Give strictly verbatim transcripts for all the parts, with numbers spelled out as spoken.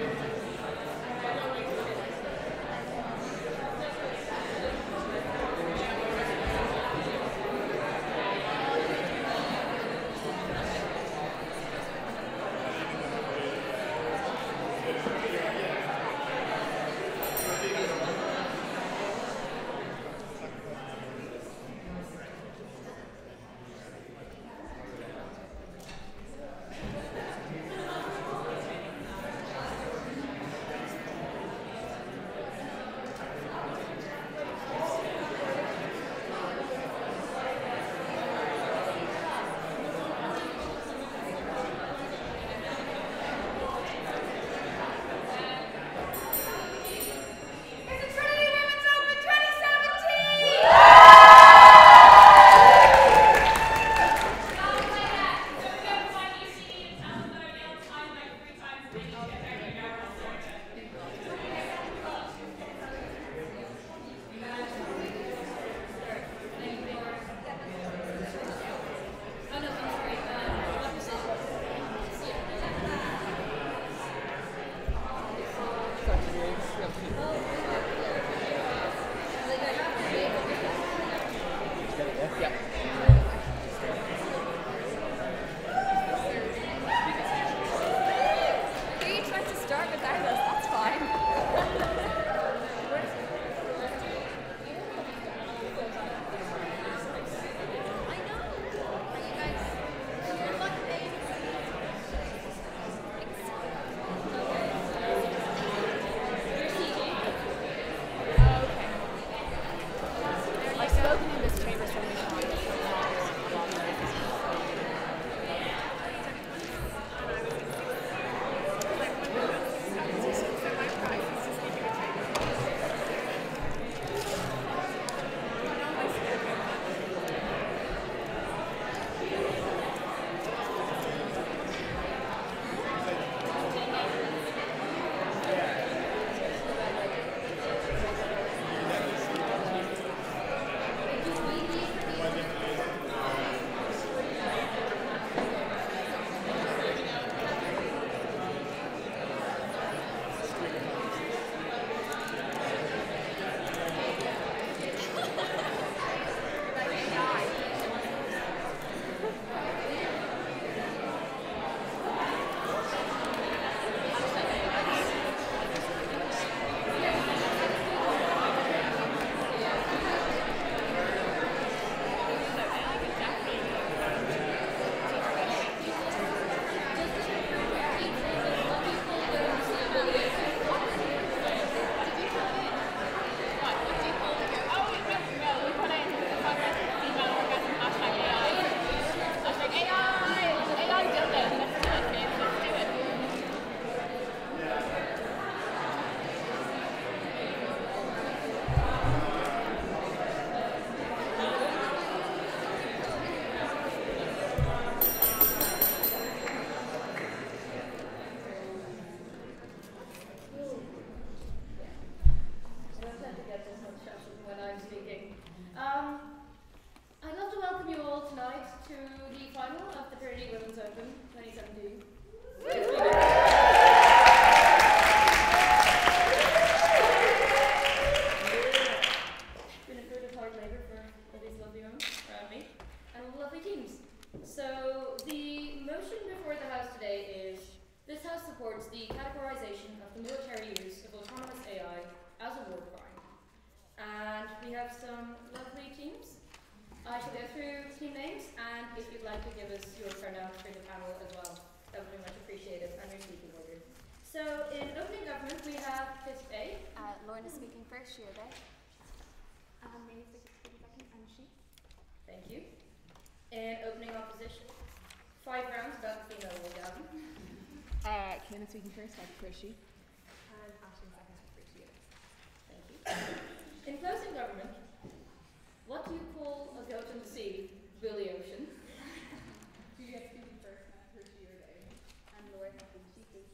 Speaking first, Doctor Crishy. And Ashton second, appreciate it. Thank you. In closing government, what do you call a goat in the sea, Billy Ocean? Juliet speaking first, and Crishy or Dave. And Laura second, Chiefly.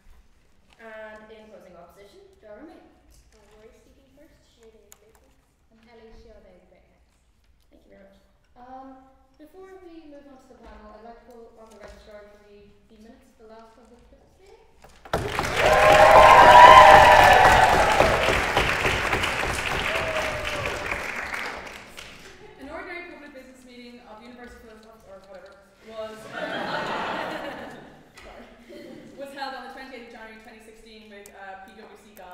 And in closing opposition, Jeremy. Uh, Rory speaking first, Shirley is later. And Ellie Shirley is later. Thank you very much. Um, before we move on to the panel, I'd like to call on the registrar to read the minutes of the last public business day.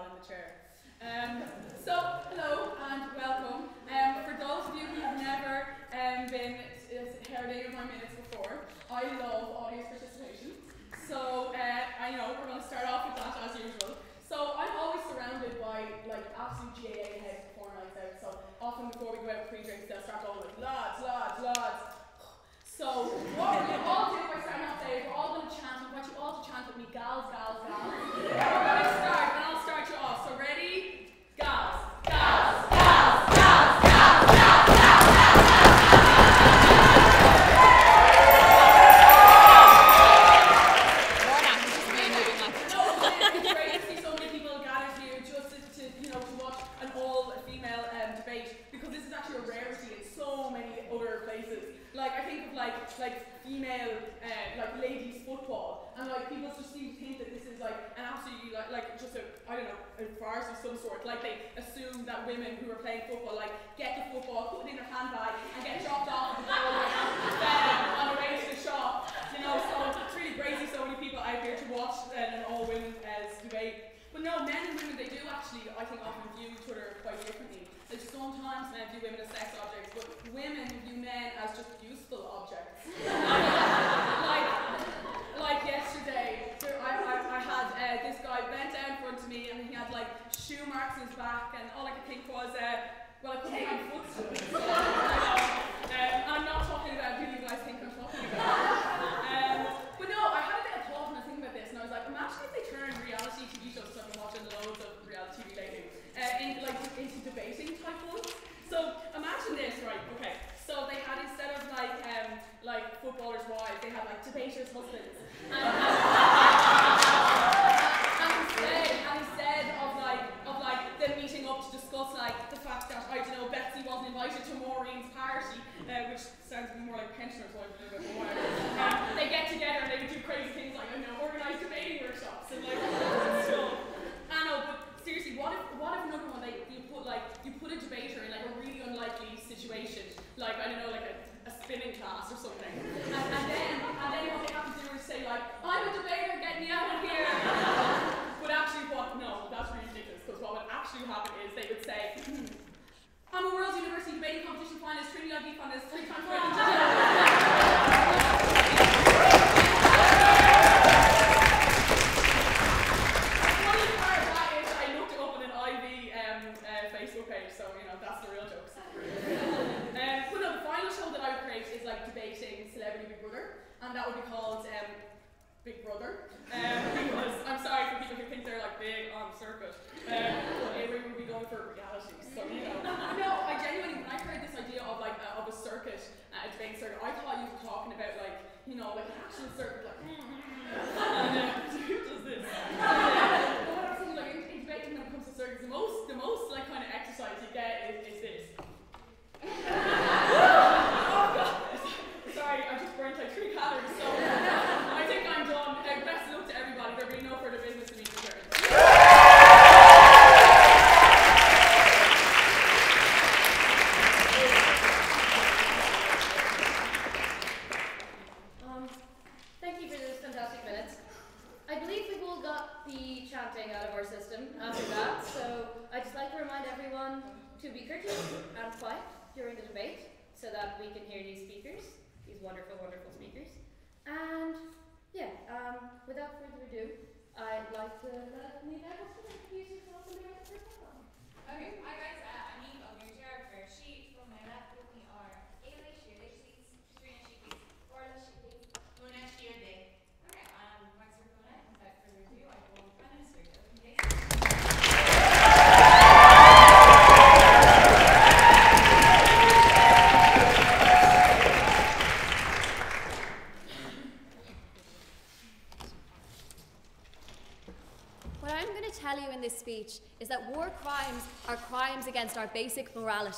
gal in the chair. Um, so, hello and welcome. Um, for those of you who have never um, been heard any of my minutes before, I love audience participation. So, uh, I know we're going to start off with that as usual. So, I'm always surrounded by like absolute G A A heads before nights out. So, often before we go out for pre-drinks, they'll start going like, lads, lads, lads. So, what we're going to all do by starting off today is we're all going to chant. I want you all to chant with me, gals, gals, gals. We're going to start, and I'll start you off. So, ready? Gals, gals, gals, gals, gals, gals, gals, No, it's great to see so many people gathered here just to, to you know, to watch an all-female um, debate, because this is actually a rarity in so many other places. Like, I think of like like female uh, like ladies football, and like people just seem to think that this is like an absolutely like like just a I don't know a farce of some sort. Like they assume that women who are playing football like get the football, put it in their handbag, and get dropped off at the goal uh, on the way to the shop. You know, so it's really great to see so many people out here to watch uh, an all women uh, debate. But no, men and women, they do actually, I think, often view each other quite differently. Like sometimes men view women as sex objects, but women view men as just useful objects. like, like yesterday, there, I, I, I had uh, this guy bent down in front of me, and he had like shoe marks in his back, and all I could think was, uh, well, I couldn't find footstools. um, I'm not talking about who you guys think I'm talking about. Um, but no, I had a bit of thought when I was thinking about this, and I was like, imagine if they turn reality T V shows, because I've been watching loads of reality T V lately, uh, in, like, into debating type ones. So imagine this, right? Okay. So they had, instead of like um, like footballers' wives, they had like debaters' husbands. And, and, and instead, and instead of like of like them meeting up to discuss like the fact that I don't know Betsy wasn't invited to Maureen's party, uh, which sounds more like pensioners' wives a little bit more. Um, they get together and they would do crazy things like I don't know organise debating workshops and like stuff. I know, but seriously, what if what if another one they you put like you put a debater in like a really unlikely situation, like I don't know, like a, a spinning class or something, and, and then and then what they have to do is say like I'm a debater, get me out of here. But actually, what? No, that's really ridiculous. Because what would actually happen is they would say, I'm a World University debating competition finalist, Trinity College Dublin finalist, three times winning. Facebook page, so you know that's the real jokes. um, but no, the final show that I would create is like debating Celebrity Big Brother, and that would be called um, Big Brother. Um, because I'm sorry for people who think they're like big on circuit, um, but Avery would be going for reality. So you know, no, I genuinely when I heard this idea of like uh, of a circuit, uh, a debating circuit, I thought you were talking about like you know like an actual circuit, like. And uh, who does this? But what I was thinking, like in, in debating when it comes to circuits, the most the most like kind of exercise you get is, is this. Oh god! Sorry, I just burned like three calories, so I think I'm done. Uh, best of luck to everybody. There'll be no further business to be concerned. Um, thank you for those fantastic minutes. I believe we've all got the chanting out of our system after that, so I'd just like to remind everyone to be courteous and quiet during the debate so that we can hear these speakers, these wonderful, wonderful speakers. And yeah, um, without further ado, I'd like to let me know what's the music off the first one. Okay, hi guys, uh, I'm Eve. I'm your chair for sheet. From my left with me are Ailey, Shirley, sheets, Katrina, sheets, Orla, sheets, Mona, Sheer, Day. Okay, um, thanks for coming out. Without further ado, I will Prime Minister to open the What I'm going to tell you in this speech is that war crimes are crimes against our basic morality.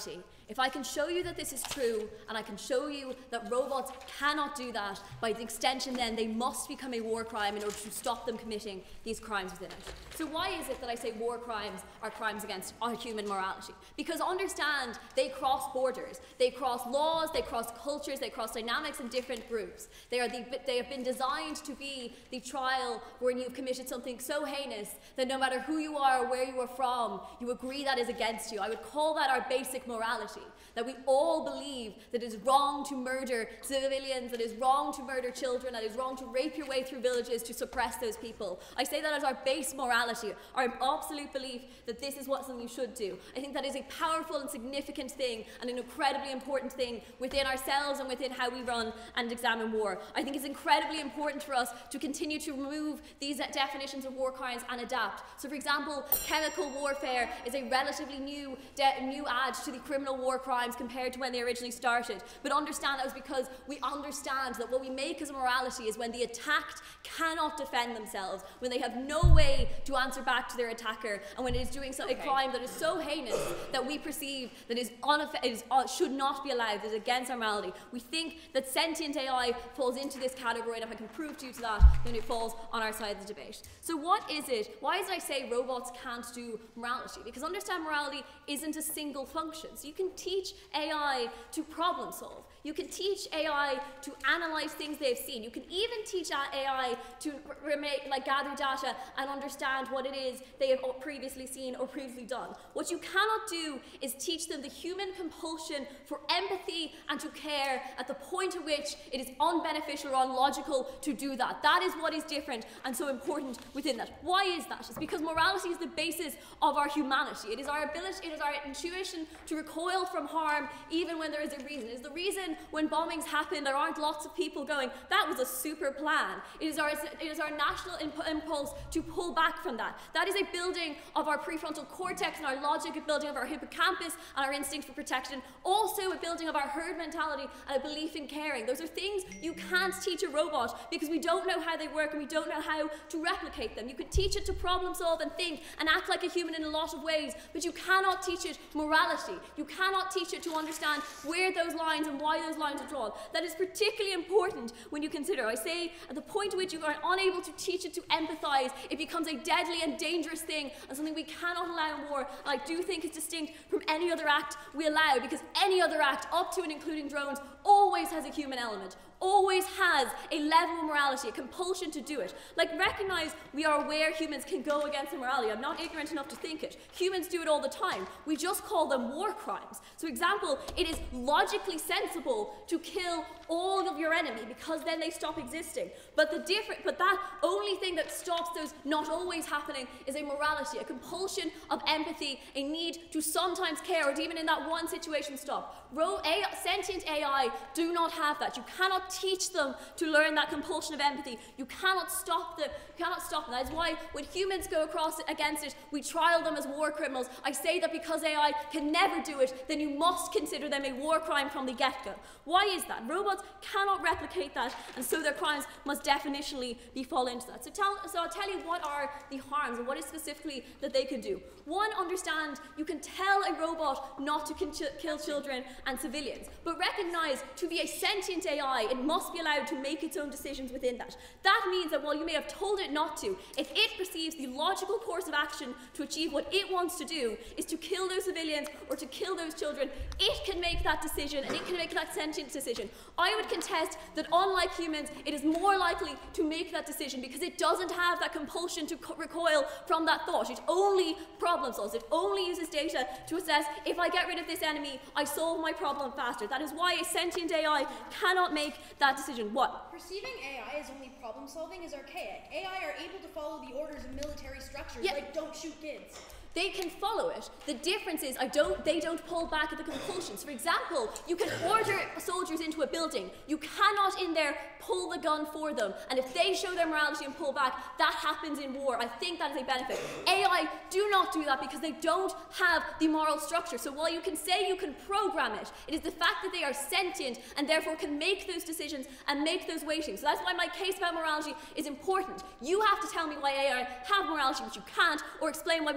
If I can show you that this is true, and I can show you that robots cannot do that, by the extension then they must become a war crime in order to stop them committing these crimes within it. So why is it that I say war crimes are crimes against our human morality? Because understand, they cross borders, they cross laws, they cross cultures, they cross dynamics in different groups. They, are the, they have been designed to be the trial wherein you've committed something so heinous that no matter who you are or where you are from, you agree that is against you. I would call that our basic morality, that we all believe that it is wrong to murder civilians, that it is wrong to murder children, that it is wrong to rape your way through villages to suppress those people. I say that as our base morality, our absolute belief that this is what something you should do. I think that is a powerful and significant thing and an incredibly important thing within ourselves and within how we run and examine war. I think it's incredibly important for us to continue to remove these definitions of war crimes and adapt. So for example, chemical warfare is a relatively new, new add to the criminal war crimes compared to when they originally started. But understand that was because we understand that what we make as a morality is when the attacked cannot defend themselves, when they have no way to answer back to their attacker, and when it is doing so, okay. a crime that is so heinous that we perceive that is, is uh, should not be allowed, that is against our morality. We think that sentient A I falls into this category, and if I can prove to you to that, then it falls on our side of the debate. So what is it? Why is it I say robots can't do morality? Because understand, morality isn't a single function. So you can teach A I to problem solve. You can teach A I to analyze things they've seen. You can even teach A I to like gather data and understand what it is they have previously seen or previously done. What you cannot do is teach them the human compulsion for empathy and to care at the point at which it is unbeneficial or unlogical to do that. That is what is different and so important within that. Why is that? It's because morality is the basis of our humanity. It is our ability, it is our intuition to recoil from harm even when there is a reason. It is the reason when bombings happen, there aren't lots of people going, that was a super plan. It is our, it is our national imp impulse to pull back from that. That is a building of our prefrontal cortex and our logic, a building of our hippocampus and our instinct for protection, also a building of our herd mentality and a belief in caring. Those are things you can't teach a robot because we don't know how they work and we don't know how to replicate them. You could teach it to problem solve and think and act like a human in a lot of ways, but you cannot teach it morality. You cannot teach it to understand where those lines and why those lines are drawn. That is particularly important when you consider, I say, at the point at which you are unable to teach it to empathize, it becomes a deadly and dangerous thing and something we cannot allow in war. And I do think it's distinct from any other act we allow, because any other act, up to and including drones, always has a human element, always has a level of morality, a compulsion to do it. Like, recognize we are aware humans can go against their morality. I'm not ignorant enough to think it. Humans do it all the time. We just call them war crimes. So example, it is logically sensible to kill all of your enemy because then they stop existing. But the different, but that only thing that stops those not always happening is a morality, a compulsion of empathy, a need to sometimes care, or even in that one situation stop. Ro a sentient A I do not have that. You cannot teach them to learn that compulsion of empathy. You cannot stop them. You cannot stop them. That is why when humans go across it, against it, we trial them as war criminals. I say that because A I can never do it, then you must consider them a war crime from the get-go. Why is that? Robots cannot replicate that, and so their crimes must definitionally be fall into that. So, tell, so I'll tell you what are the harms and what is specifically that they can do. One, understand you can tell a robot not to kill children and civilians, but recognize to be a sentient A I, it must be allowed to make its own decisions within that. That means that while you may have told it not to, if it perceives the logical course of action to achieve what it wants to do is to kill those civilians or to kill those children, it can make that decision and it can make that sentient decision. I would contest that unlike humans, it is more likely to make that decision because it doesn't have that compulsion to recoil from that thought. It only problem solves. It only uses data to assess, if I get rid of this enemy, I solve my problem faster. That is why a sentient A I cannot make that decision. What? Perceiving A I as only problem solving is archaic. A I are able to follow the orders of military structures, yeah. like don't shoot kids. They can follow it. The difference is I don't, they don't pull back at the compulsions. For example, you can order soldiers into a building. You cannot in there pull the gun for them. And if they show their morality and pull back, that happens in war. I think that is a benefit. A I do not do that because they don't have the moral structure. So while you can say you can program it, it is the fact that they are sentient and therefore can make those decisions and make those weightings. So that's why my case about morality is important. You have to tell me why A I have morality, which you can't, or explain why we don't care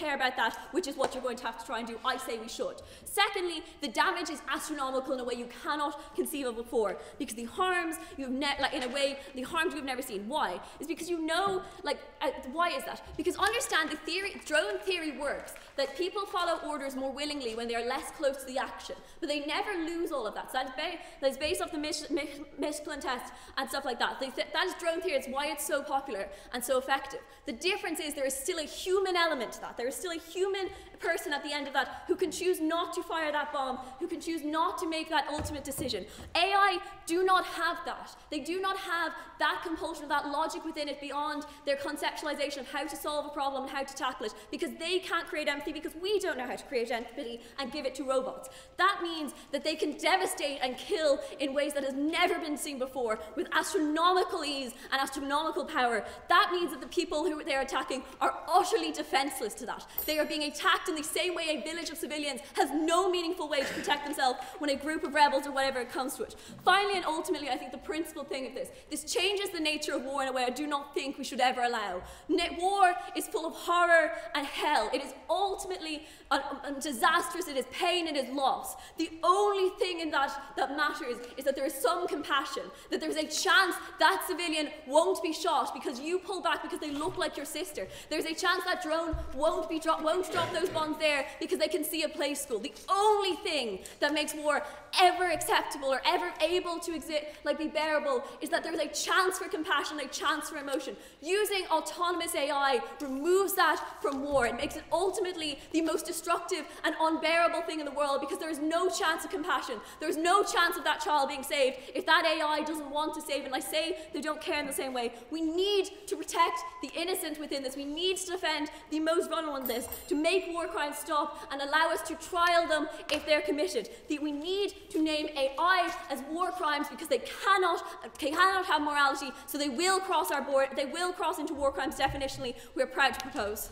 care about that, which is what you're going to have to try and do. I say we should. Secondly, the damage is astronomical in a way you cannot conceive of before, because the harms you've ne- like in a way the harms you've never seen. Why? Is because you know, like, uh, why is that? Because understand the theory, drone theory works that people follow orders more willingly when they are less close to the action, but they never lose all of that. So that's, ba- that's based off the Mich- Mich- Michelin test and stuff like that. They th- that is drone theory. It's why it's so popular and so effective. The difference is there is still a human element to that. There is still a human person at the end of that who can choose not to fire that bomb, who can choose not to make that ultimate decision. A I do not have that. They do not have that compulsion, that logic within it beyond their conceptualization of how to solve a problem and how to tackle it, because they can't create empathy, because we don't know how to create empathy and give it to robots. That means that they can devastate and kill in ways that has never been seen before, with astronomical ease and astronomical power. That means that the people who they're attacking are utterly defenseless to that. They are being attacked in the same way a village of civilians has no meaningful way to protect themselves when a group of rebels or whatever comes to it. Finally and ultimately, I think the principal thing of this, this changes the nature of war in a way I do not think we should ever allow. War is full of horror and hell. It is ultimately uh, uh, disastrous, it is pain, it is loss. The only thing in that that matters is that there is some compassion, that there is a chance that civilian won't be shot because you pull back because they look like your sister. There's a chance that drone won't be dro- won't drop those bombs there because they can see a play school. The only thing that makes war ever acceptable or ever able to exist, like be bearable, is that there's a chance for compassion, a chance for emotion. Using autonomous A I removes that from war. It makes it ultimately the most destructive and unbearable thing in the world, because there is no chance of compassion. There is no chance of that child being saved if that A I doesn't want to save it. And I say they don't care in the same way. We need to protect the innocent within this. We need to defend the most vulnerable in this, to make war crimes stop and allow us to trial them if they're committed. The, we need to name A I as war crimes because they cannot, they cannot have morality, so they will cross our board, they will cross into war crimes definitionally. We are proud to propose.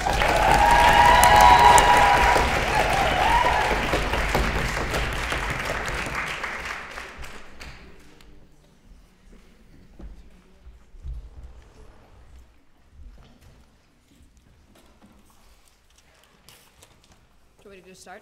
Do you want me to just start?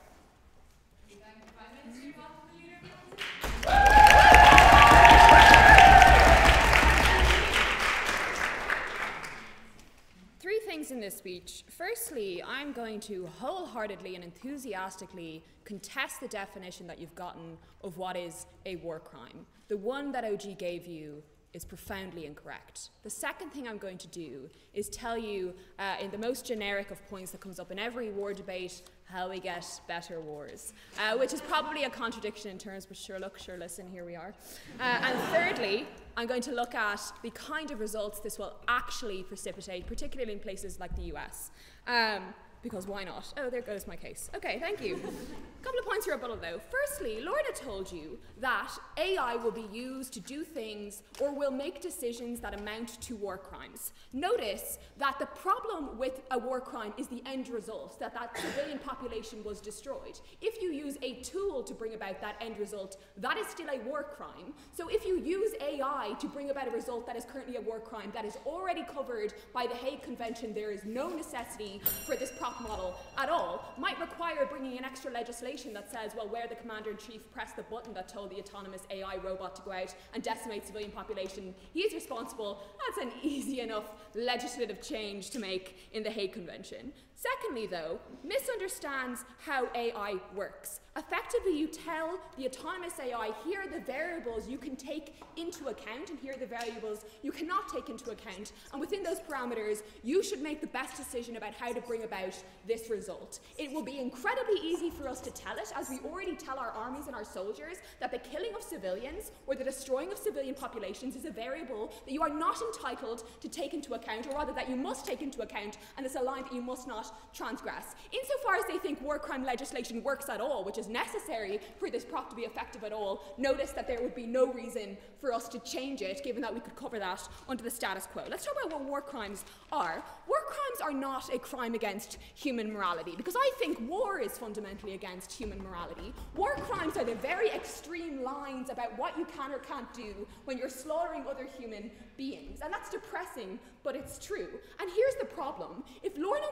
Three things in this speech. Firstly, I'm going to wholeheartedly and enthusiastically contest the definition that you've gotten of what is a war crime. The one that O G gave you is profoundly incorrect. The second thing I'm going to do is tell you, uh, in the most generic of points that comes up in every war debate, how we get better wars, uh, which is probably a contradiction in terms, but sure, look, sure, listen, here we are. Uh, and thirdly, I'm going to look at the kind of results this will actually precipitate, particularly in places like the U S. Um, Because why not? Oh, there goes my case. Okay, thank you. A couple of points for rebuttal though. Firstly, Lorna told you that A I will be used to do things or will make decisions that amount to war crimes. Notice that the problem with a war crime is the end result, that that civilian population was destroyed. If you use a tool to bring about that end result, that is still a war crime. So if you use A I to bring about a result that is currently a war crime that is already covered by the Hague Convention, there is no necessity for this problem model at all. Might require bringing in extra legislation that says, well, where the commander-in-chief pressed the button that told the autonomous A I robot to go out and decimate civilian population, he's responsible. That's an easy enough legislative change to make in the Hague Convention. Secondly, though, misunderstands how A I works. Effectively, you tell the autonomous A I, here are the variables you can take into account, and here are the variables you cannot take into account, and within those parameters, you should make the best decision about how to bring about this result. It will be incredibly easy for us to tell it, as we already tell our armies and our soldiers, that the killing of civilians or the destroying of civilian populations is a variable that you are not entitled to take into account, or rather that you must take into account, and it's a line that you must not transgress. Insofar as they think war crime legislation works at all, which is necessary for this prop to be effective at all, notice that there would be no reason for us to change it, given that we could cover that under the status quo. Let's talk about what war crimes are. War crimes are not a crime against human morality, because I think war is fundamentally against human morality. War crimes are the very extreme lines about what you can or can't do when you're slaughtering other human beings, and that's depressing, but it's true. And here's the problem. If Lorna wants to stand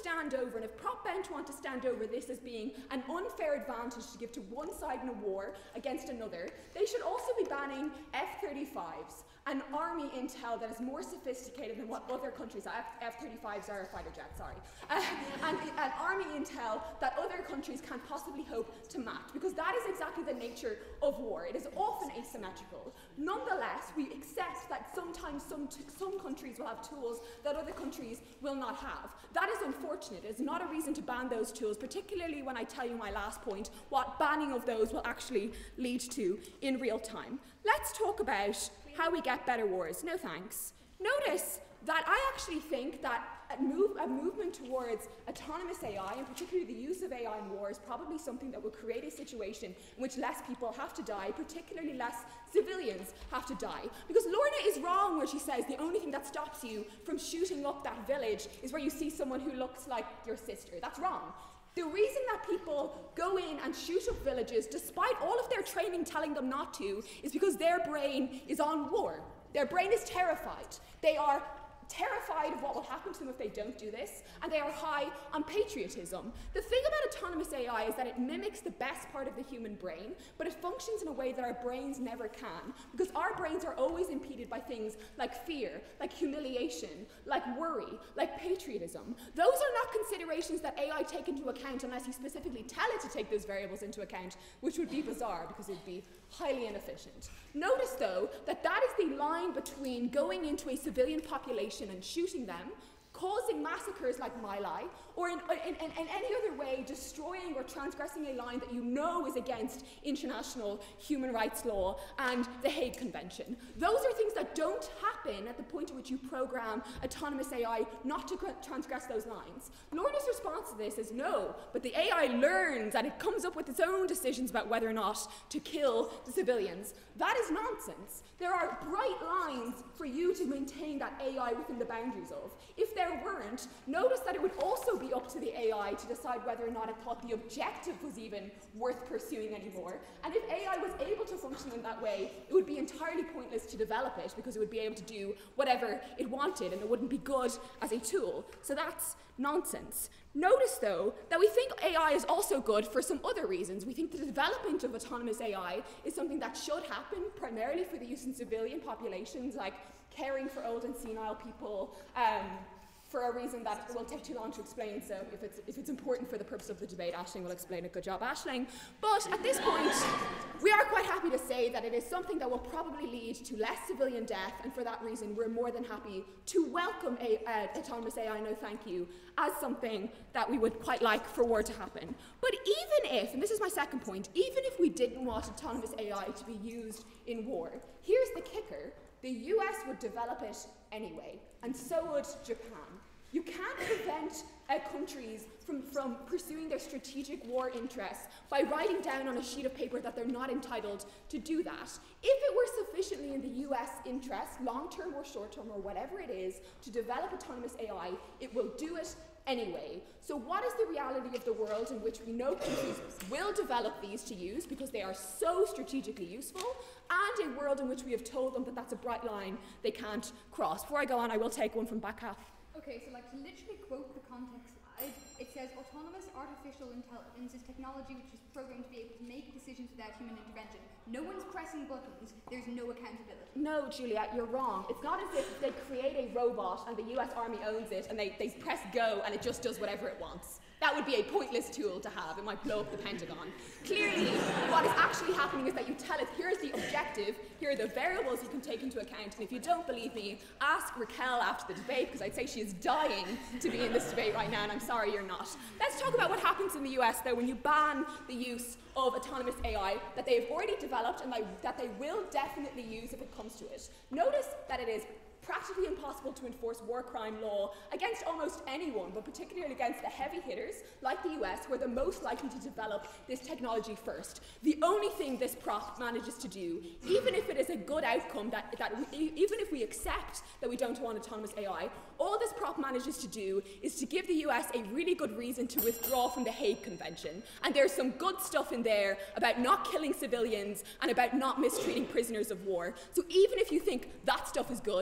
stand over, and if Prop Bench want to stand over this as being an unfair advantage to give to one side in a war against another, they should also be banning F thirty-fives, an army intel that is more sophisticated than what other countries, F thirty-fives are a fighter jet, sorry, uh, and an army intel that other countries can't possibly hope to match, because that is exactly the nature of war. It is often asymmetrical. Nonetheless, we accept that sometimes some, t some countries will have tools that other countries will not have. That is unfortunate. It is not a reason to ban those tools, particularly when I tell you my last point, what banning of those will actually lead to in real time. Let's talk about how we get better wars. No thanks. Notice that I actually think that a, move, a movement towards autonomous A I, and particularly the use of A I in war, is probably something that will create a situation in which less people have to die, particularly less civilians have to die. Because Lorna is wrong where she says the only thing that stops you from shooting up that village is where you see someone who looks like your sister. That's wrong. The reason that people go in and shoot up villages, despite all of their training telling them not to, is because their brain is on war. Their brain is terrified. They are terrified of what will happen to them if they don't do this, and they are high on patriotism. The thing about autonomous A I is that it mimics the best part of the human brain, but it functions in a way that our brains never can, because our brains are always impeded by things like fear, like humiliation, like worry, like patriotism. Those are not considerations that A I take into account unless you specifically tell it to take those variables into account, which would be bizarre because it would be highly inefficient. Notice, though, that that is the line between going into a civilian population and shooting them, causing massacres like My Lai, or in, in, in, in any other way destroying or transgressing a line that you know is against international human rights law and the Hague Convention. Those are things that don't happen at the point at which you program autonomous A I not to transgress those lines. Lorna's response to this is no, but the A I learns and it comes up with its own decisions about whether or not to kill the civilians. That is nonsense. There are bright lines for you to maintain that A I within the boundaries of. If there weren't, notice that it would also be up to the A I to decide whether or not it thought the objective was even worth pursuing anymore. And if A I was able to function in that way, it would be entirely pointless to develop it because it would be able to do whatever it wanted and it wouldn't be good as a tool. So that's nonsense. Notice, though, that we think A I is also good for some other reasons. We think the development of autonomous A I is something that should happen primarily for the use in civilian populations, like caring for old and senile people, um, for a reason that will take too long to explain, so if it's, if it's important for the purpose of the debate, Aisling will explain it. Good job, Aisling. But at this point, we are quite happy to say that it is something that will probably lead to less civilian death, and for that reason, we're more than happy to welcome a, uh, autonomous A I, no thank you, as something that we would quite like for war to happen. But even if, and this is my second point, even if we didn't want autonomous A I to be used in war, here's the kicker. The U S would develop it anyway, and so would Japan. You can't prevent uh, countries from, from pursuing their strategic war interests by writing down on a sheet of paper that they're not entitled to do that. If it were sufficiently in the U S interest, long-term or short-term or whatever it is, to develop autonomous A I, it will do it anyway. So what is the reality of the world in which we know countries will develop these to use because they are so strategically useful, and a world in which we have told them that that's a bright line they can't cross? Before I go on, I will take one from back half. Okay, so like to literally quote the context slide, it says autonomous artificial intelligence is technology which is programmed to be able to make decisions without human intervention. No one's pressing buttons, there's no accountability. No, Juliet, you're wrong. It's not as if they create a robot and the U S Army owns it and they, they press go and it just does whatever it wants. That would be a pointless tool to have. It might blow up the Pentagon. Clearly, what is actually happening is that you tell it, here's the objective, here are the variables you can take into account, and if you don't believe me, ask Raquel after the debate, because I'd say she is dying to be in this debate right now, and I'm sorry you're not. Let's talk about what happens in the U S, though, when you ban the use of autonomous A I that they have already developed and that they will definitely use if it comes to it. Notice that it is practically impossible to enforce war crime law against almost anyone, but particularly against the heavy hitters like the U S, who are the most likely to develop this technology first. The only thing this prop manages to do, even if it is a good outcome, that, that we, even if we accept that we don't want autonomous A I, all this prop manages to do is to give the U S a really good reason to withdraw from the Hague Convention. And there's some good stuff in there about not killing civilians and about not mistreating prisoners of war. So even if you think that stuff is good,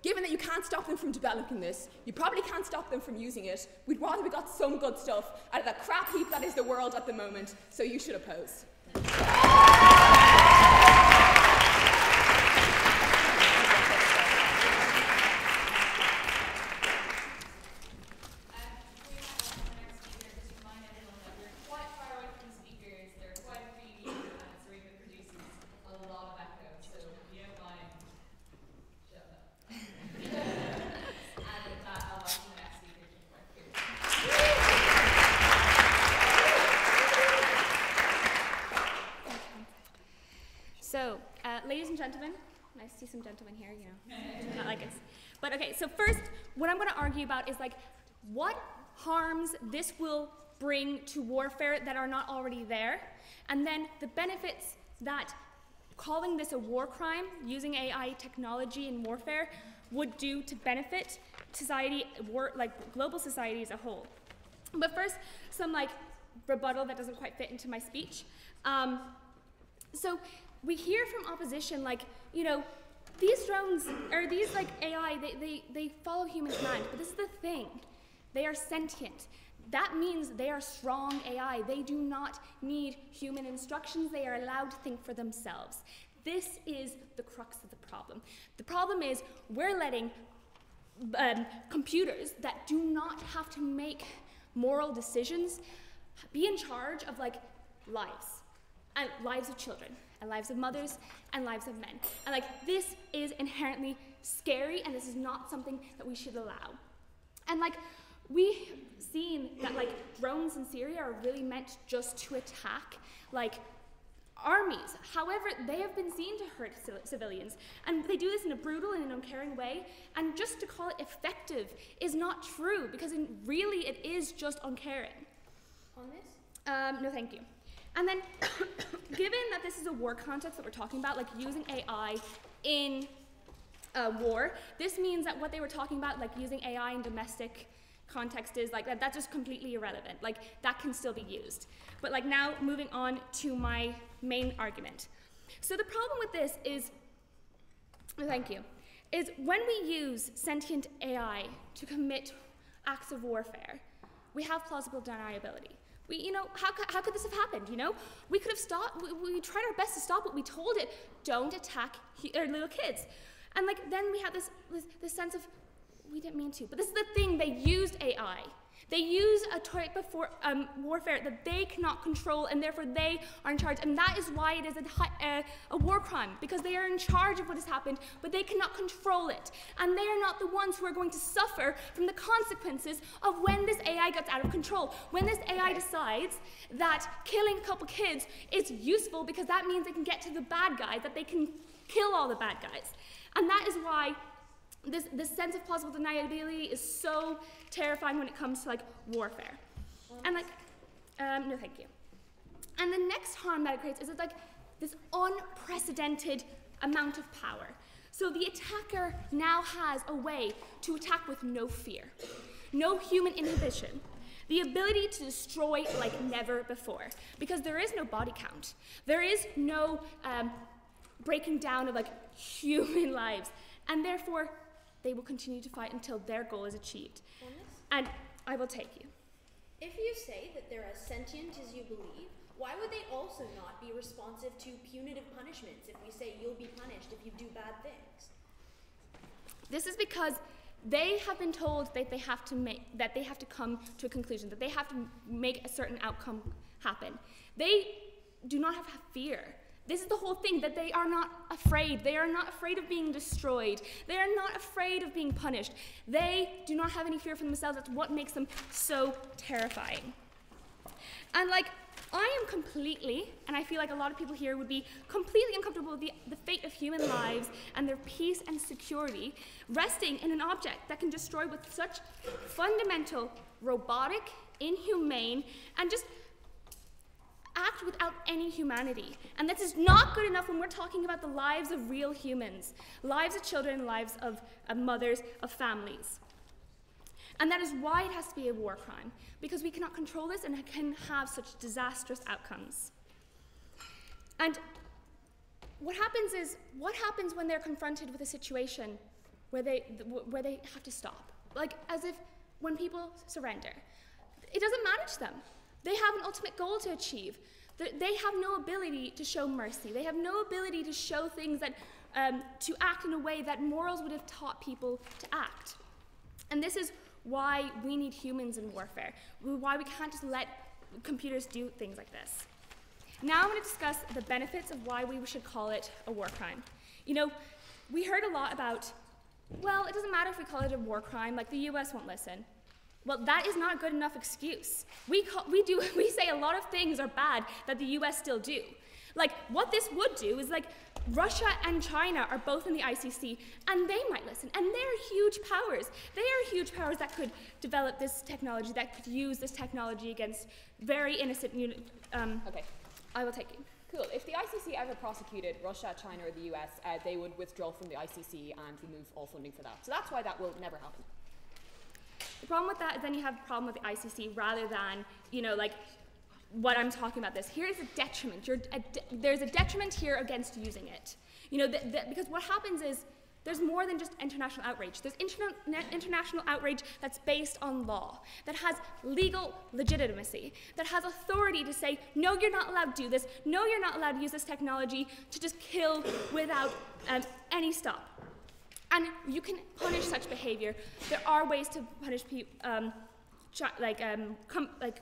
given that you can't stop them from developing this, you probably can't stop them from using it, we'd rather we got some good stuff out of that crap heap that is the world at the moment, so you should oppose. So, uh, ladies and gentlemen, nice to see some gentlemen here, you know, not like us. But okay, so first, what I'm going to argue about is like, what harms this will bring to warfare that are not already there, and then the benefits that calling this a war crime, using A I technology in warfare, would do to benefit society, war, like global society as a whole. But first, some like rebuttal that doesn't quite fit into my speech. Um, so. We hear from opposition, like, you know, these drones, or these, like, A I, they, they, they follow human command, but this is the thing. They are sentient. That means they are strong A I. They do not need human instructions. They are allowed to think for themselves. This is the crux of the problem. The problem is we're letting um, computers that do not have to make moral decisions be in charge of, like, lives, and lives of children, and lives of mothers, and lives of men. And like, this is inherently scary, and this is not something that we should allow. And like, we've seen that like drones in Syria are really meant just to attack like armies. However, they have been seen to hurt civilians, and they do this in a brutal and an uncaring way, and just to call it effective is not true, because in, really it is just uncaring. On this? Um, no, thank you. And then, given that this is a war context that we're talking about, like using A I in uh, war, this means that what they were talking about, like using A I in domestic context, is like that, that's just completely irrelevant. Like that can still be used. But like now, moving on to my main argument. So the problem with this is, oh, thank you, is when we use sentient A I to commit acts of warfare, we have plausible deniability. We, you know, how, how could this have happened, you know? We could have stopped, we, we tried our best to stop it. We told it, don't attack he, or little kids. And like, then we had this, this, this sense of, we didn't mean to. But this is the thing, they used A I. They use a type of for, um, warfare that they cannot control, and therefore they are in charge. And that is why it is a, a, a war crime, because they are in charge of what has happened, but they cannot control it. And they are not the ones who are going to suffer from the consequences of when this A I gets out of control. When this A I decides that killing a couple kids is useful because that means they can get to the bad guys, that they can kill all the bad guys. And that is why This, this sense of plausible deniability is so terrifying when it comes to like warfare. And like, um, no thank you. And the next harm that it creates is it's like this unprecedented amount of power. So the attacker now has a way to attack with no fear, no human inhibition, the ability to destroy like never before, because there is no body count. There is no um, breaking down of like human lives, and therefore they will continue to fight until their goal is achieved. And I will take you. If you say that they're as sentient as you believe, why would they also not be responsive to punitive punishments if we say you'll be punished if you do bad things? This is because they have been told that they have to make, that they have to come to a conclusion, that they have to make a certain outcome happen. They do not have fear. This is the whole thing, that they are not afraid. They are not afraid of being destroyed. They are not afraid of being punished. They do not have any fear for themselves. That's what makes them so terrifying. And like, I am completely, and I feel like a lot of people here would be completely uncomfortable with the, the fate of human lives and their peace and security resting in an object that can destroy with such fundamental, robotic, inhumane, and just act without any humanity. And this is not good enough when we're talking about the lives of real humans, lives of children, lives of, of mothers, of families. And that is why it has to be a war crime, because we cannot control this and it can have such disastrous outcomes. And what happens is, what happens when they're confronted with a situation where they, where they have to stop. Like, as if when people surrender, it doesn't matter to them. They have an ultimate goal to achieve. They have no ability to show mercy. They have no ability to show things that, um, to act in a way that morals would have taught people to act. And this is why we need humans in warfare, why we can't just let computers do things like this. Now I'm going to discuss the benefits of why we should call it a war crime. You know, we heard a lot about, well, it doesn't matter if we call it a war crime, like the U S won't listen. Well, that is not a good enough excuse. We, call, we, do, we say a lot of things are bad that the U S still do. Like, what this would do is, like, Russia and China are both in the I C C, and they might listen, and they're huge powers. They are huge powers that could develop this technology, that could use this technology against very innocent, um, Okay, I will take you. cool. If the I C C ever prosecuted Russia, China, or the U S, uh, they would withdraw from the I C C and remove all funding for that. So that's why that will never happen. The problem with that is then you have a problem with the I C C rather than, you know, like, what I'm talking about this. Here is a detriment. You're a de there's a detriment here against using it. You know, th th because what happens is there's more than just international outrage. There's interna international outrage that's based on law, that has legal legitimacy, that has authority to say, no, you're not allowed to do this. No, you're not allowed to use this technology to just kill without um, any stop. And you can punish such behavior. There are ways to punish people, um, like, um, com like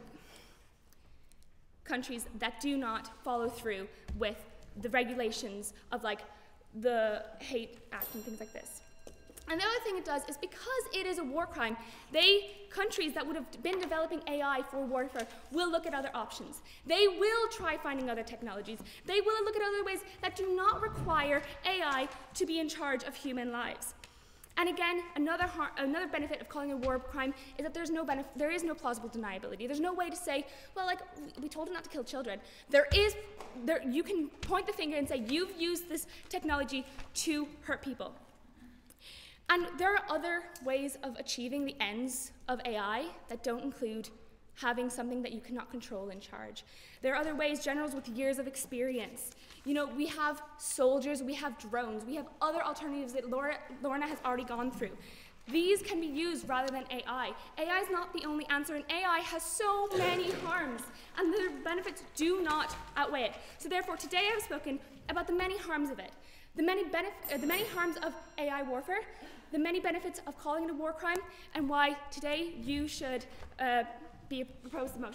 countries that do not follow through with the regulations of, like, the hate act and things like this. And the other thing it does is, because it is a war crime, they, countries that would have been developing A I for warfare will look at other options. They will try finding other technologies. They will look at other ways that do not require A I to be in charge of human lives. And again, another, another benefit of calling it a war crime is that there's no benefit, there is no plausible deniability. There's no way to say, well, like, we told him not to kill children. There is, there, you can point the finger and say, you've used this technology to hurt people. And there are other ways of achieving the ends of A I that don't include having something that you cannot control in charge. There are other ways, generals with years of experience. You know, we have soldiers, we have drones, we have other alternatives that Laura, Lorna has already gone through. These can be used rather than A I. A I is not the only answer, and A I has so many harms, and the benefits do not outweigh it. So therefore, today I've spoken about the many harms of it, the many, benef- uh, the many harms of A I warfare, the many benefits of calling it a war crime, and why today you should uh, be proposed the motion.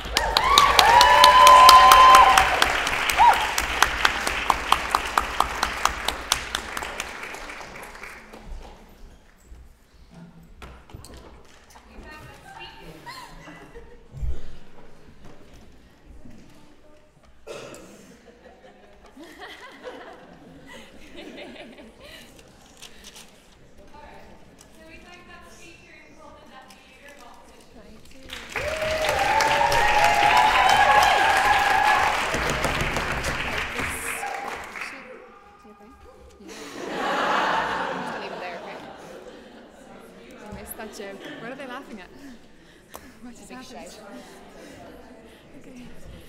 What are they laughing at? What just happened? Okay.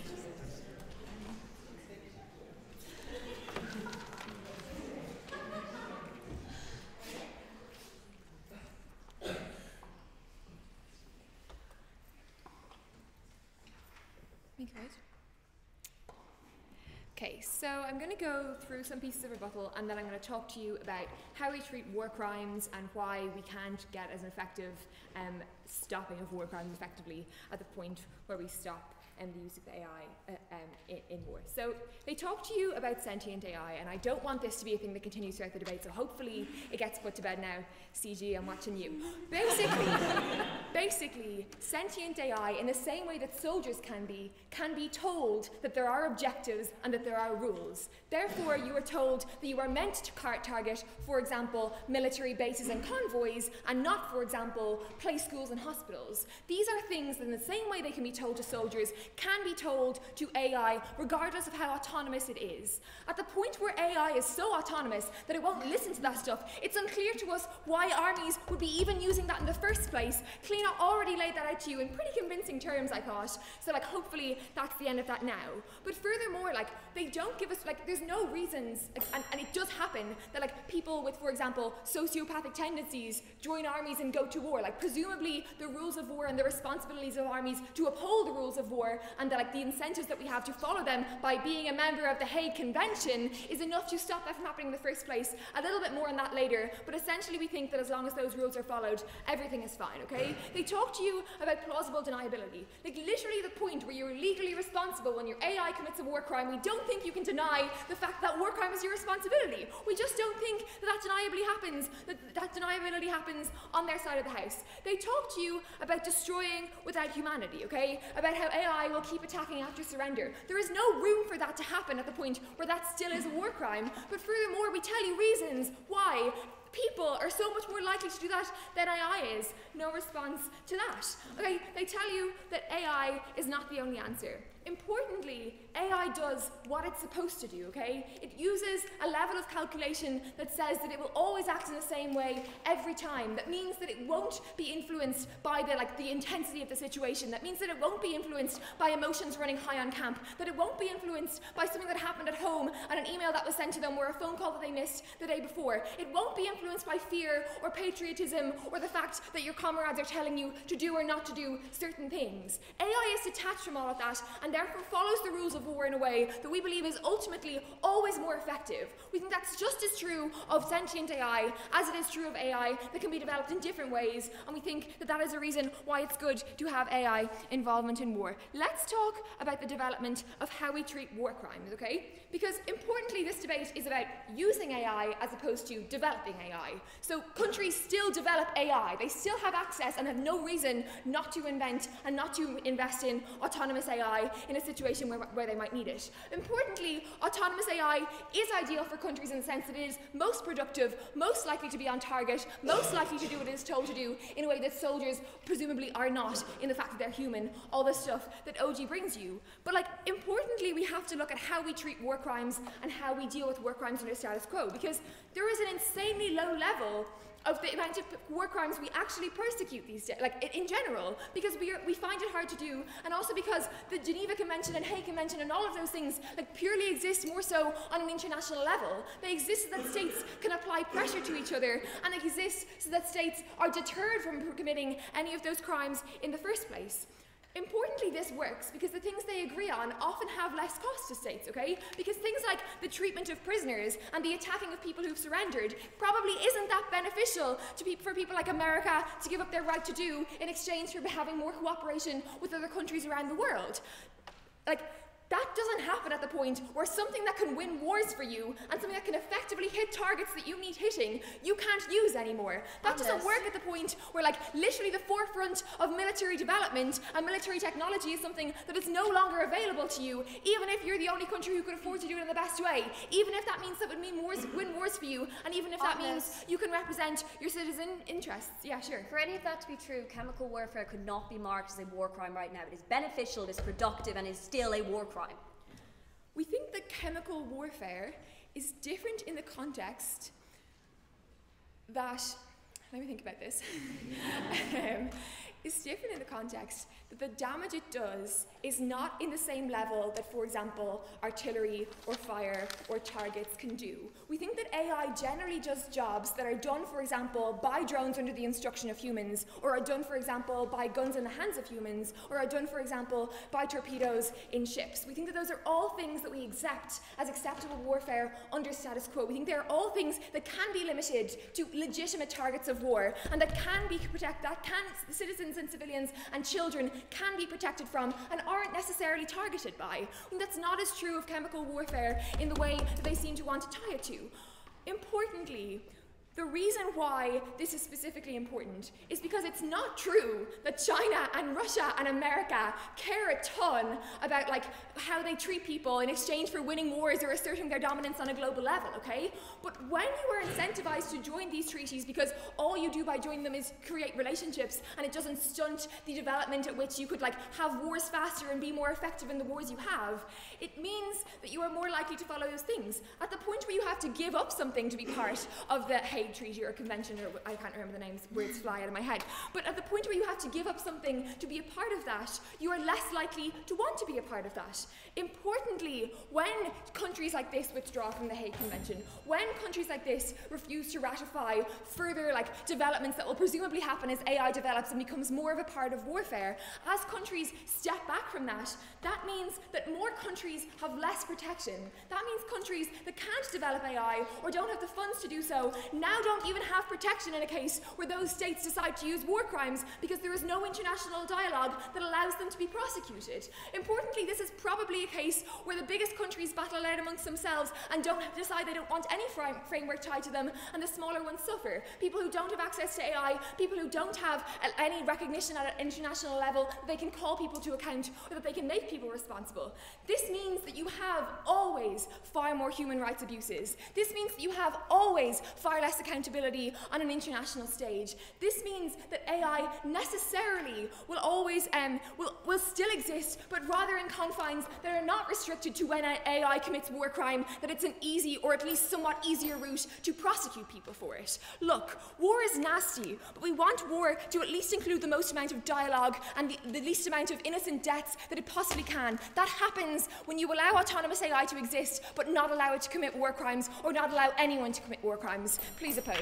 Okay, so I'm going to go through some pieces of rebuttal, and then I'm going to talk to you about how we treat war crimes and why we can't get as an effective um, stopping of war crimes effectively at the point where we stop um, the use of A I uh, um, in, in war. So they talk to you about sentient A I, and I don't want this to be a thing that continues throughout the debate, so hopefully it gets put to bed now. C G, I'm watching you. Basically, basically, sentient A I, in the same way that soldiers can be, can be told that there are objectives and that there are rules. Therefore, you are told that you are meant to target, for example, military bases and convoys, and not, for example, play schools and hospitals. These are things that in the same way they can be told to soldiers, can be told to A I, regardless of how autonomous it is. At the point where A I is so autonomous that it won't listen to that stuff, it's unclear to us why armies would be even using that in the first place. Kleena already laid that out to you in pretty convincing terms, I thought. So like hopefully that's the end of that now. But furthermore, like they don't give us, like there's no reasons, like, and, and it does happen that like people with, for example, sociopathic tendencies join armies and go to war. Like presumably the rules of war and the responsibilities of armies to uphold the rules of war and the, like the incentives that we have to follow them by being a member of the Hague Convention is enough to stop that from happening in the first place. A little bit more on that later, but essentially we think that as long as those rules are followed, everything is fine, okay? They talk to you about plausible deniability. Like literally the point where you're legally responsible when your A I commits a war crime, we don't think you can deny the fact that war crime is your responsibility. We just don't think that that deniably happens, that that deniability happens on their side of the house. They talk to you about destroying without humanity, okay? About how A I will keep attacking after surrender. There is no room for that to happen at the point where that still is a war crime, but furthermore we tell you reasons why people are so much more likely to do that than A I is. No response to that. Okay, they tell you that A I is not the only answer. Importantly, A I does what it's supposed to do, okay? It uses a level of calculation that says that it will always act in the same way every time. That means that it won't be influenced by the, like, the intensity of the situation. That means that it won't be influenced by emotions running high on camp. That it won't be influenced by something that happened at home and an email that was sent to them or a phone call that they missed the day before. It won't be influenced by fear or patriotism or the fact that your comrades are telling you to do or not to do certain things. A I is detached from all of that and therefore follows the rules of war in a way that we believe is ultimately always more effective. We think that's just as true of sentient A I as it is true of A I that can be developed in different ways, and we think that that is a reason why it's good to have A I involvement in war. Let's talk about the development of how we treat war crimes, okay? Because importantly, this debate is about using A I as opposed to developing A I. So countries still develop A I. They still have access and have no reason not to invent and not to invest in autonomous A I in a situation where, where they might need it. Importantly, autonomous A I is ideal for countries in the sense that it is most productive, most likely to be on target, most likely to do what it is told to do in a way that soldiers presumably are not, in the fact that they're human, all the stuff that O G brings you. But like, importantly, we have to look at how we treat war crimes and how we deal with war crimes under status quo, because there is an insanely low level of the amount of war crimes we actually persecute these days, like in general, because we, are, we find it hard to do, and also because the Geneva Convention and Hague Convention and all of those things like purely exist more so on an international level. They exist so that states can apply pressure to each other, and they exist so that states are deterred from committing any of those crimes in the first place. Importantly, this works because the things they agree on often have less cost to states, okay? Because things like the treatment of prisoners and the attacking of people who've surrendered probably isn't that beneficial to pe- for people like America to give up their right to do in exchange for having more cooperation with other countries around the world. Like, that doesn't happen at the point where something that can win wars for you and something that can effectively hit targets that you need hitting, you can't use anymore. That Honest. doesn't work at the point where, like, literally the forefront of military development and military technology is something that is no longer available to you, even if you're the only country who could afford to do it in the best way, even if that means that would mean wars, win wars for you, and even if that Honest. means you can represent your citizen interests. Yeah, sure. For any of that to be true, chemical warfare could not be marked as a war crime right now. It is beneficial, it is productive, and is still a war crime. We think that chemical warfare is different in the context that, let me think about this, um, it's different in the context that the damage it does is not in the same level that, for example, artillery or fire or targets can do. We think that A I generally does jobs that are done, for example, by drones under the instruction of humans, or are done, for example, by guns in the hands of humans, or are done, for example, by torpedoes in ships. We think that those are all things that we accept as acceptable warfare under status quo. We think they are all things that can be limited to legitimate targets of war, and that can be protected, that can, citizens and civilians and children can be protected from and aren't necessarily targeted by. And that's not as true of chemical warfare in the way that they seem to want to tie it to. Importantly, The reason why this is specifically important is because it's not true that China and Russia and America care a ton about like how they treat people in exchange for winning wars or asserting their dominance on a global level, okay? But when you are incentivized to join these treaties because all you do by joining them is create relationships and it doesn't stunt the development at which you could like have wars faster and be more effective in the wars you have, it means that you are more likely to follow those things. At the point where you have to give up something to be part of the Hague Treaty or Convention, or I can't remember the names, words fly out of my head, but at the point where you have to give up something to be a part of that, you are less likely to want to be a part of that. Importantly, when countries like this withdraw from the Hague Convention, when countries like this refuse to ratify further like developments that will presumably happen as A I develops and becomes more of a part of warfare, as countries step back from that, that means that more countries have less protection. That means countries that can't develop A I or don't have the funds to do so now don't even have protection in a case where those states decide to use war crimes because there is no international dialogue that allows them to be prosecuted. Importantly, this is probably a case where the biggest countries battle it out amongst themselves and don't decide they don't want any frame framework tied to them, and the smaller ones suffer. People who don't have access to A I, people who don't have any recognition at an international level that they can call people to account or that they can make people responsible. This means that you have always far more human rights abuses. This means that you have always far less accountability on an international stage. This means that A I necessarily will always um, will, will still exist, but rather in confines that are not restricted to when A I commits war crime, that it's an easy or at least somewhat easier route to prosecute people for it. Look, war is nasty, but we want war to at least include the most amount of dialogue and the, the least amount of innocent deaths that it possibly can. That happens when you allow autonomous A I to exist, but not allow it to commit war crimes or not allow anyone to commit war crimes. Please oppose.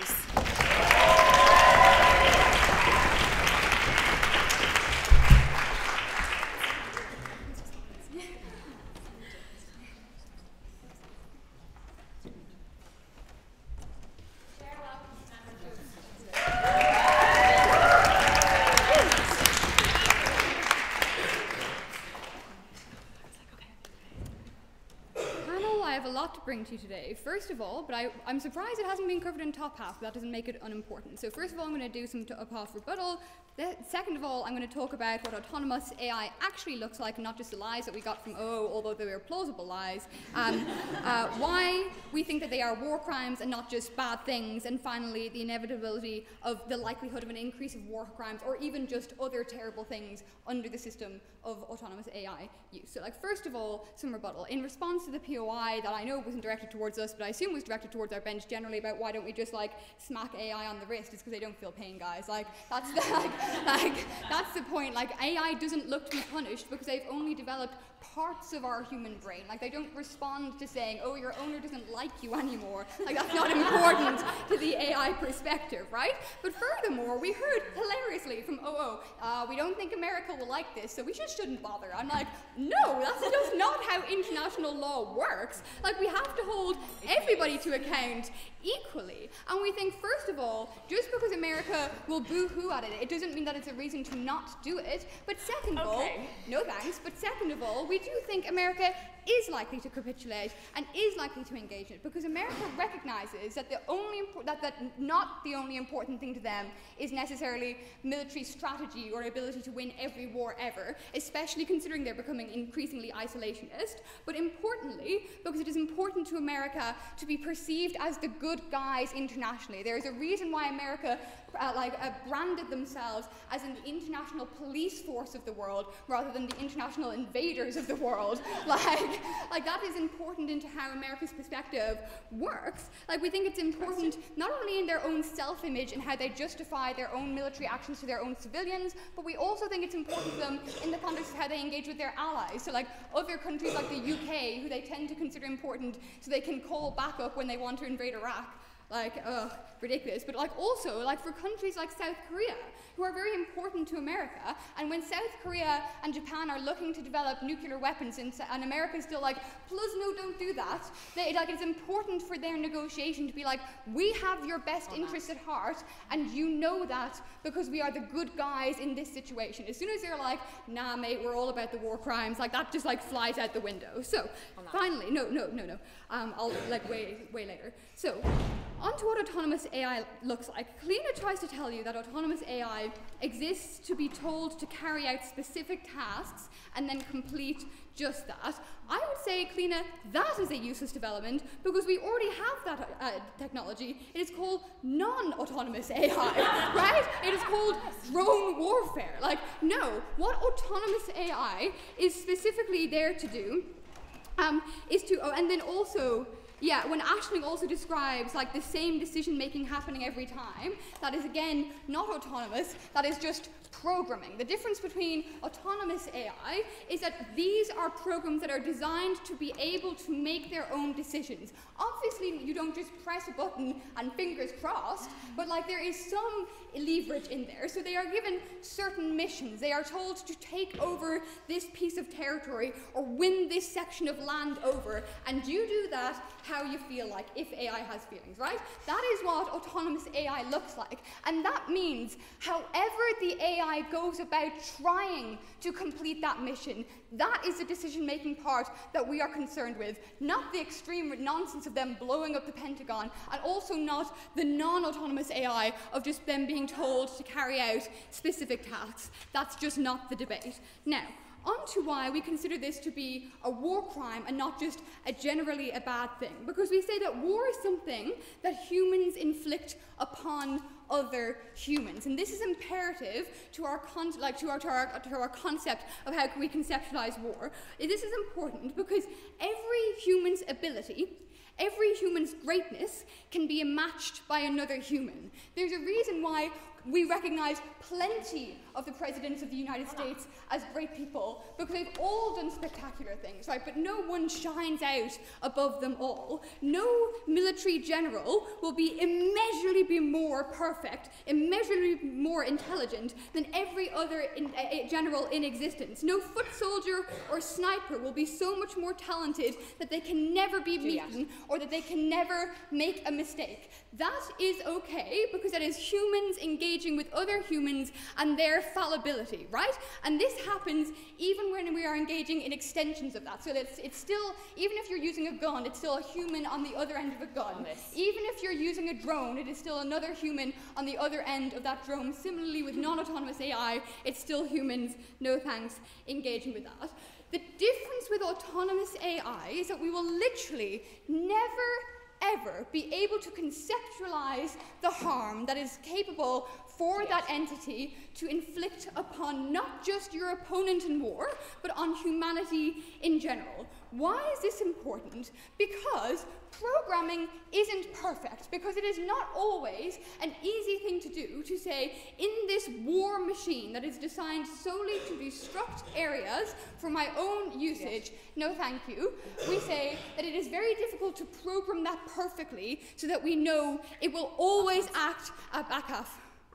To bring to you today. First of all, but I, I'm surprised it hasn't been covered in top half, but that doesn't make it unimportant. So first of all, I'm going to do some top half rebuttal. The, second of all, I'm going to talk about what autonomous A I actually looks like, and not just the lies that we got from O, although they were plausible lies, um, uh, why we think that they are war crimes and not just bad things, and finally, the inevitability of the likelihood of an increase of war crimes, or even just other terrible things under the system of autonomous A I use. So, like, first of all, some rebuttal. In response to the P O I that I know wasn't directed towards us, but I assume was directed towards our bench generally about why don't we just, like, smack A I on the wrist, it's because they don't feel pain, guys. Like, that's the, like, like, that's the point. Like, A I doesn't look to be punished because they've only developed parts of our human brain. Like, they don't respond to saying, oh, your owner doesn't like you anymore. Like, that's not important to the A I perspective, right? But furthermore, we heard hilariously from O O, uh, we don't think America will like this, so we just shouldn't bother. I'm like, no, that's just not how international law works. Like, we have to hold everybody to account equally. And we think, first of all, just because America will boo-hoo at it, it doesn't mean that it's a reason to not do it. But second of all, no thanks, but second of all, we do think America is likely to capitulate and is likely to engage in it, because America recognizes that the only that, that not the only important thing to them is necessarily military strategy or ability to win every war ever, especially considering they're becoming increasingly isolationist, but importantly, because it is important to America to be perceived as the good guys internationally. There is a reason why America Uh, like uh, branded themselves as an international police force of the world rather than the international invaders of the world. Like, like that is important into how America's perspective works. Like, we think it's important not only in their own self-image and how they justify their own military actions to their own civilians, but we also think it's important to them in the context of how they engage with their allies. So, like, other countries like the U K, who they tend to consider important so they can call backup when they want to invade Iraq. Like, ugh, ridiculous. But, like, also, like, for countries like South Korea, who are very important to America, and when South Korea and Japan are looking to develop nuclear weapons, and, and America's still like, plus no, don't do that, they, like, it's important for their negotiation to be like, we have your best interests at heart, and you know that because we are the good guys in this situation. As soon as they're like, nah, mate, we're all about the war crimes, like, that just, like, flies out the window. So, finally, no, no, no, no, um, I'll, like, way, way later. So, on to what autonomous A I looks like. Kalina tries to tell you that autonomous A I exists to be told to carry out specific tasks and then complete just that. I would say, Kalina, that is a useless development because we already have that uh, technology. It is called non-autonomous A I, right? It is called drone warfare. Like, no, what autonomous A I is specifically there to do um, is to, oh, and then also, yeah, when Ashling also describes like the same decision making happening every time, that is again not autonomous, that is just programming. The difference between autonomous A I is that these are programs that are designed to be able to make their own decisions. Obviously, you don't just press a button and fingers crossed, but like there is some leverage in there. So they are given certain missions. They are told to take over this piece of territory or win this section of land over, and you do that how you feel like, if A I has feelings, right? That is what autonomous A I looks like. And that means however the A I goes about trying to complete that mission, that is the decision-making part that we are concerned with, not the extreme nonsense of them blowing up the Pentagon, and also not the non-autonomous A I of just them being told to carry out specific tasks. That's just not the debate. Now, on to why we consider this to be a war crime and not just a generally a bad thing. Because we say that war is something that humans inflict upon other humans. And this is imperative to our, con like, to our, to our, to our concept of how we conceptualize war. This is important because every human's ability, every human's greatness can be matched by another human. There's a reason why we recognize plenty of the presidents of the United States as great people because they've all done spectacular things, right? But no one shines out above them all. No military general will be immeasurably be more perfect, immeasurably more intelligent than every other in, uh, general in existence. No foot soldier or sniper will be so much more talented that they can never be beaten or that they can never make a mistake. That is okay because that is humans engaging with other humans and their fallibility, right? And this happens even when we are engaging in extensions of that. So that it's, it's still, even if you're using a gun, it's still a human on the other end of a gun. Even if you're using a drone, it is still another human on the other end of that drone. Similarly with non-autonomous A I, it's still humans, no thanks, engaging with that. The difference with autonomous A I is that we will literally never ever be able to conceptualize the harm that is capable for yes. that entity to inflict upon not just your opponent in war, but on humanity in general. Why is this important? Because programming isn't perfect, because it is not always an easy thing to do to say, in this war machine that is designed solely to destruct areas for my own usage, yes. no thank you, we say that it is very difficult to program that perfectly so that we know it will always act at back half.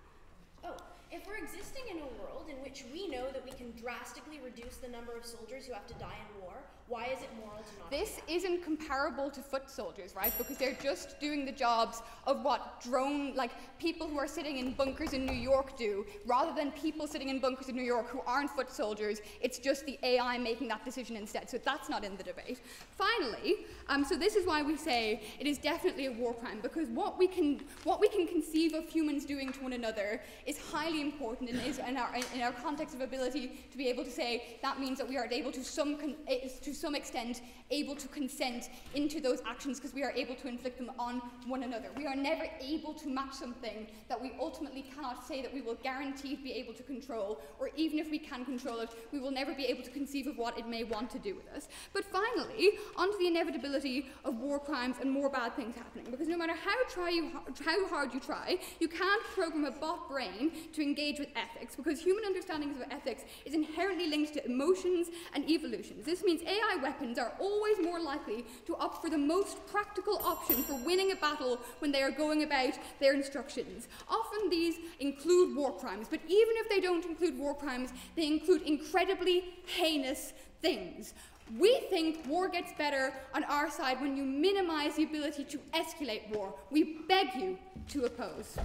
Oh, if we're existing in a world in which we know that we can drastically reduce the number of soldiers who have to die in war, why is it moral to not This isn't comparable to foot soldiers, right? Because they're just doing the jobs of what drone, like people who are sitting in bunkers in New York do, rather than people sitting in bunkers in New York who aren't foot soldiers. It's just the A I making that decision instead. So that's not in the debate. Finally, um, so this is why we say it is definitely a war crime, because what we can, what we can conceive of humans doing to one another is highly important and is in our, in our context of ability to be able to say that means that we are able to some, con to some extent able to consent into those actions because we are able to inflict them on one another. We are never able to match something that we ultimately cannot say that we will guarantee to be able to control, or even if we can control it, we will never be able to conceive of what it may want to do with us. But finally, onto the inevitability of war crimes and more bad things happening, because no matter how, try you, how hard you try, you can't program a bot brain to engage with ethics, because human understandings of ethics is inherently linked to emotions and evolutions. This means A I weapons are always more likely to opt for the most practical option for winning a battle when they are going about their instructions. Often these include war crimes, but even if they don't include war crimes, they include incredibly heinous things. We think war gets better on our side when you minimize the ability to escalate war. We beg you to oppose.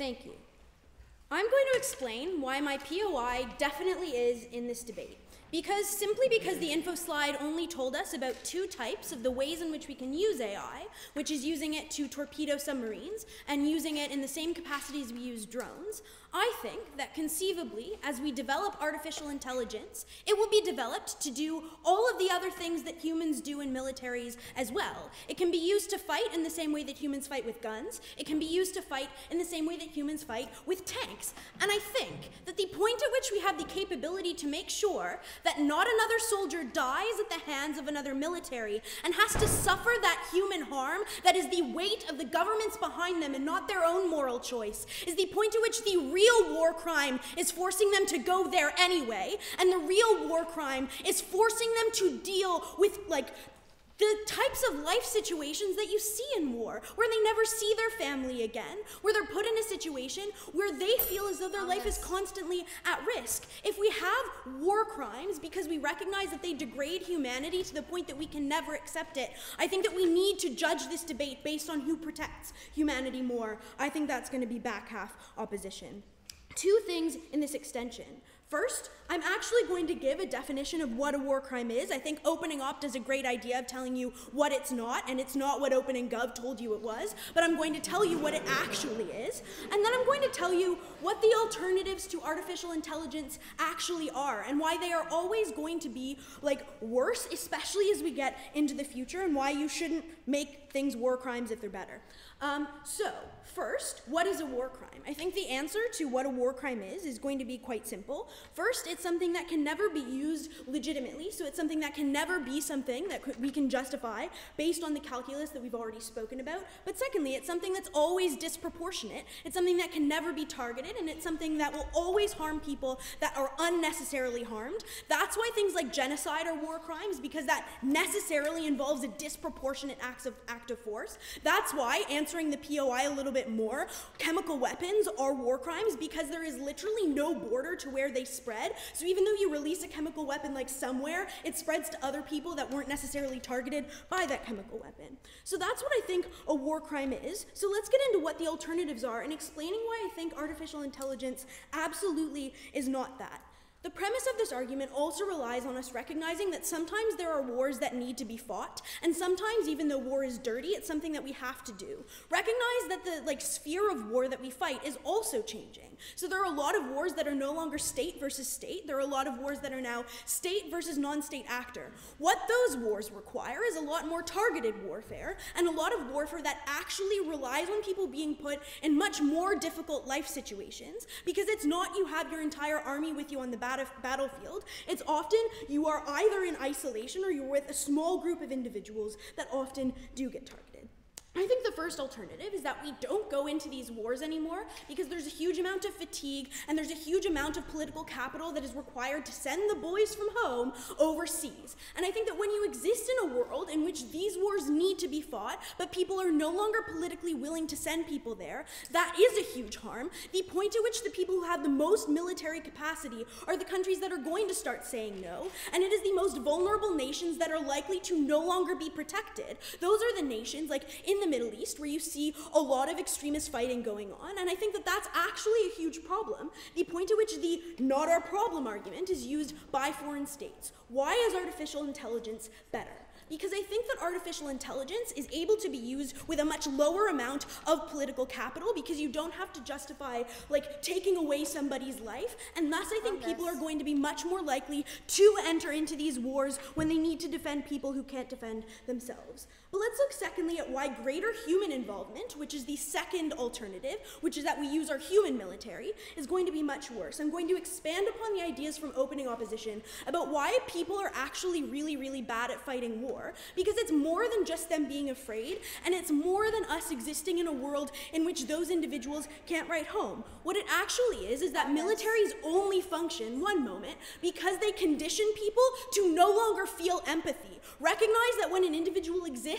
Thank you. I'm going to explain why my P O I definitely is in this debate. Because simply because the info slide only told us about two types of the ways in which we can use A I, which is using it to torpedo submarines and using it in the same capacities we use drones, I think that conceivably, as we develop artificial intelligence, it will be developed to do all of the other things that humans do in militaries as well. It can be used to fight in the same way that humans fight with guns. It can be used to fight in the same way that humans fight with tanks. And I think that the point at which we have the capability to make sure that not another soldier dies at the hands of another military and has to suffer that human harm that is the weight of the governments behind them and not their own moral choice, is the point at which the real war crime is forcing them to go there anyway, and the real war crime is forcing them to deal with, like, the types of life situations that you see in war, where they never see their family again, where they're put in a situation where they feel as though their life is constantly at risk. If we have war crimes because we recognize that they degrade humanity to the point that we can never accept it, I think that we need to judge this debate based on who protects humanity more. I think that's going to be back half opposition. Two things in this extension. First, I'm actually going to give a definition of what a war crime is. I think Opening Op does a great idea of telling you what it's not, and it's not what Opening Gov told you it was, but I'm going to tell you what it actually is, and then I'm going to tell you what the alternatives to artificial intelligence actually are, and why they are always going to be, like, worse, especially as we get into the future, and why you shouldn't make things war crimes if they're better. Um, so, first, what is a war crime? I think the answer to what a war crime is is going to be quite simple. First, it's something that can never be used legitimately, so it's something that can never be something that we can justify based on the calculus that we've already spoken about. But secondly, it's something that's always disproportionate. It's something that can never be targeted, and it's something that will always harm people that are unnecessarily harmed. That's why things like genocide are war crimes, because that necessarily involves a disproportionate act of, act of force. That's why, answering the P O I a little bit more, chemical weapons are war crimes because there is literally no border to where they spread. So even though you release a chemical weapon like somewhere, it spreads to other people that weren't necessarily targeted by that chemical weapon. So that's what I think a war crime is. So let's get into what the alternatives are and explaining why I think artificial intelligence absolutely is not that. The premise of this argument also relies on us recognizing that sometimes there are wars that need to be fought, and sometimes even though war is dirty, it's something that we have to do. Recognize that the like sphere of war that we fight is also changing. So there are a lot of wars that are no longer state versus state. There are a lot of wars that are now state versus non-state actor. What those wars require is a lot more targeted warfare, and a lot of warfare that actually relies on people being put in much more difficult life situations, because it's not you have your entire army with you on the bat battlefield. It's often you are either in isolation or you're with a small group of individuals that often do get targeted. I think the first alternative is that we don't go into these wars anymore because there's a huge amount of fatigue and there's a huge amount of political capital that is required to send the boys from home overseas. And I think that when you exist in a world in which these wars need to be fought, but people are no longer politically willing to send people there, that is a huge harm. The point at which the people who have the most military capacity are the countries that are going to start saying no, and it is the most vulnerable nations that are likely to no longer be protected. Those are the nations, like in the Middle East, where you see a lot of extremist fighting going on, and I think that that's actually a huge problem. The point at which the not our problem argument is used by foreign states. Why is artificial intelligence better? Because I think that artificial intelligence is able to be used with a much lower amount of political capital, because you don't have to justify, like, taking away somebody's life, and thus I think people are going to be much more likely to enter into these wars when they need to defend people who can't defend themselves. But let's look secondly at why greater human involvement, which is the second alternative, which is that we use our human military, is going to be much worse. I'm going to expand upon the ideas from Opening Opposition about why people are actually really, really bad at fighting war, because it's more than just them being afraid, and it's more than us existing in a world in which those individuals can't write home. What it actually is, is that militaries only function, one moment, because they condition people to no longer feel empathy. Recognize that when an individual exists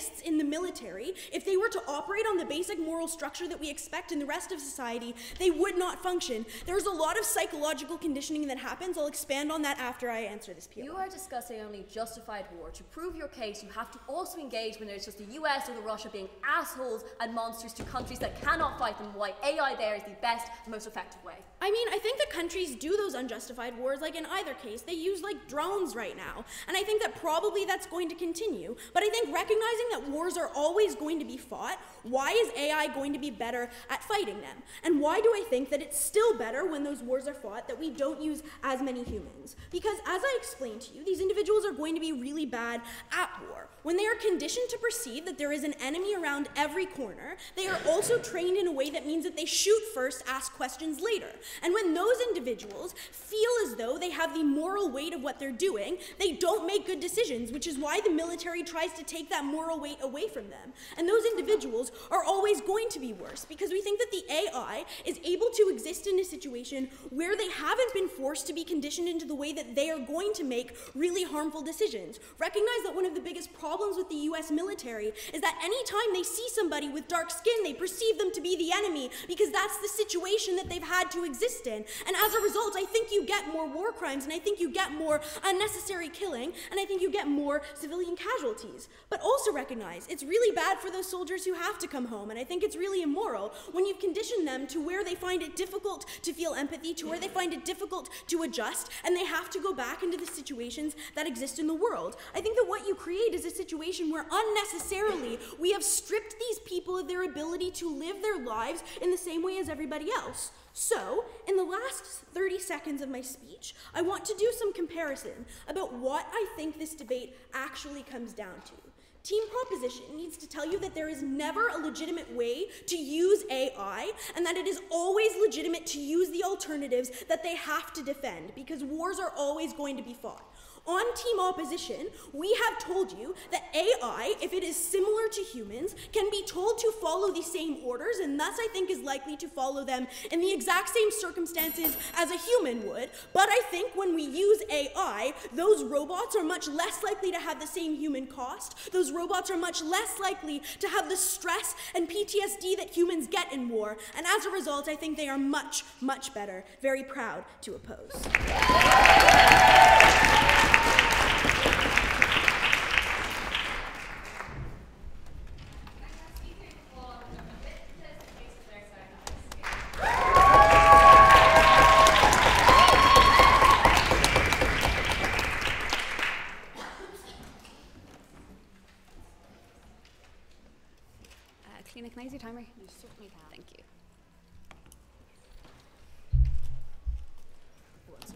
exists in the military, if they were to operate on the basic moral structure that we expect in the rest of society, they would not function. There's a lot of psychological conditioning that happens. I'll expand on that after I answer this P O I. You are discussing only justified war. To prove your case, you have to also engage when there's just the U S or the Russia being assholes and monsters to countries that cannot fight them, why A I there is the best and most effective way. I mean, I think that countries do those unjustified wars, like in either case. They use like drones right now. And I think that probably that's going to continue. But I think recognizing that wars are always going to be fought, why is A I going to be better at fighting them? And why do I think that it's still better when those wars are fought that we don't use as many humans? Because as I explained to you, these individuals are going to be really bad at war. When they are conditioned to perceive that there is an enemy around every corner, they are also trained in a way that means that they shoot first, ask questions later. And when those individuals feel as though they have the moral weight of what they're doing, they don't make good decisions, which is why the military tries to take that moral weight away from them. And those individuals are always going to be worse, because we think that the A I is able to exist in a situation where they haven't been forced to be conditioned into the way that they are going to make really harmful decisions. Recognize that one of the biggest problems with the U S military is that anytime they see somebody with dark skin, they perceive them to be the enemy, because that's the situation that they've had to exist in. And as a result, I think you get more war crimes, and I think you get more unnecessary killing, and I think you get more civilian casualties. But also recognize it's really bad for those soldiers who have to come home, and I think it's really immoral when you've conditioned them to where they find it difficult to feel empathy, to where they find it difficult to adjust, and they have to go back into the situations that exist in the world. I think that what you create is a situation where unnecessarily we have stripped these people of their ability to live their lives in the same way as everybody else. So, in the last thirty seconds of my speech, I want to do some comparison about what I think this debate actually comes down to. Team Proposition needs to tell you that there is never a legitimate way to use A I, and that it is always legitimate to use the alternatives that they have to defend, because wars are always going to be fought. On Team Opposition, we have told you that A I, if it is similar to humans, can be told to follow the same orders, and thus I think is likely to follow them in the exact same circumstances as a human would. But I think when we use A I, those robots are much less likely to have the same human cost. Those robots are much less likely to have the stress and P T S D that humans get in war. And as a result, I think they are much, much better. Very proud to oppose. Can I use your timer? You certainly can. Thank you. Thanks.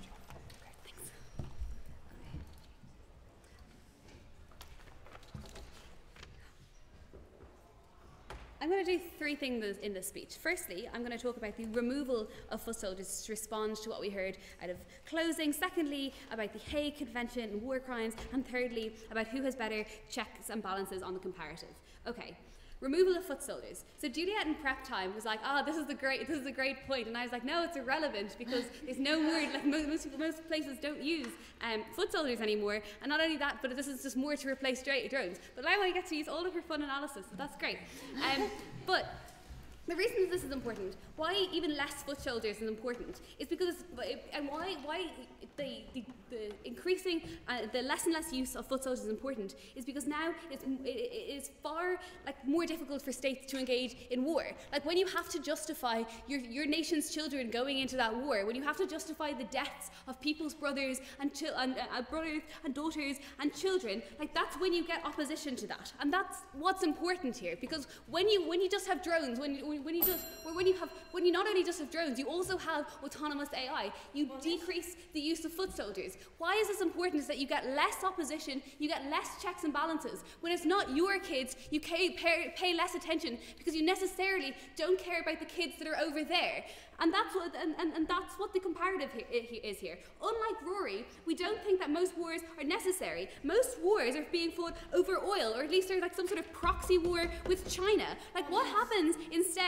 I'm going to do three things in this speech. Firstly, I'm going to talk about the removal of foot soldiers to respond to what we heard out of closing. Secondly, about the Hague Convention and war crimes. And thirdly, about who has better checks and balances on the comparative. Okay. Removal of foot soldiers. So Juliet in prep time was like, ah, oh, this is the great, this is a great point, and I was like, no, it's irrelevant because there's no word. Like most most, most places don't use um, foot soldiers anymore, and not only that, but this is just more to replace drones. But now I get to use all of her fun analysis, so that's great. Um, but the reason this is important, why even less foot soldiers is important, is because, and why why the, the, the increasing, uh, the less and less use of foot soldiers is important, is because now it's, it, it is far like more difficult for states to engage in war. Like when you have to justify your, your nation's children going into that war, when you have to justify the deaths of people's brothers and, chi and uh, brothers and daughters and children, like that's when you get opposition to that, and that's what's important here. Because when you when you just have drones, when you, when you just or when you have when you not only just have drones, you also have autonomous A I. You decrease the use of foot soldiers. Why is this important? Is that you get less opposition, you get less checks and balances. When it's not your kids, you pay, pay less attention because you necessarily don't care about the kids that are over there. And that's what, and, and, and that's what the comparative he is here. Unlike Rory, we don't think that most wars are necessary. Most wars are being fought over oil, or at least there's like some sort of proxy war with China. Like what happens instead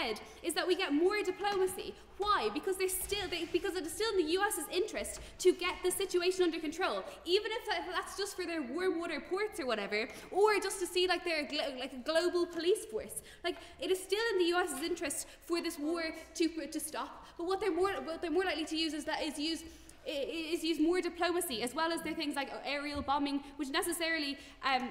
instead is that we get more diplomacy. Why? Because they're still, they, because it is still in the U S's interest to get the situation under control, even if, that, if that's just for their warm water ports or whatever, or just to see like their like a global police force. Like, it is still in the U S's interest for this war to to stop. But what they're more what they're more likely to use is that is use is use more diplomacy, as well as their things like aerial bombing, which necessarily. Um,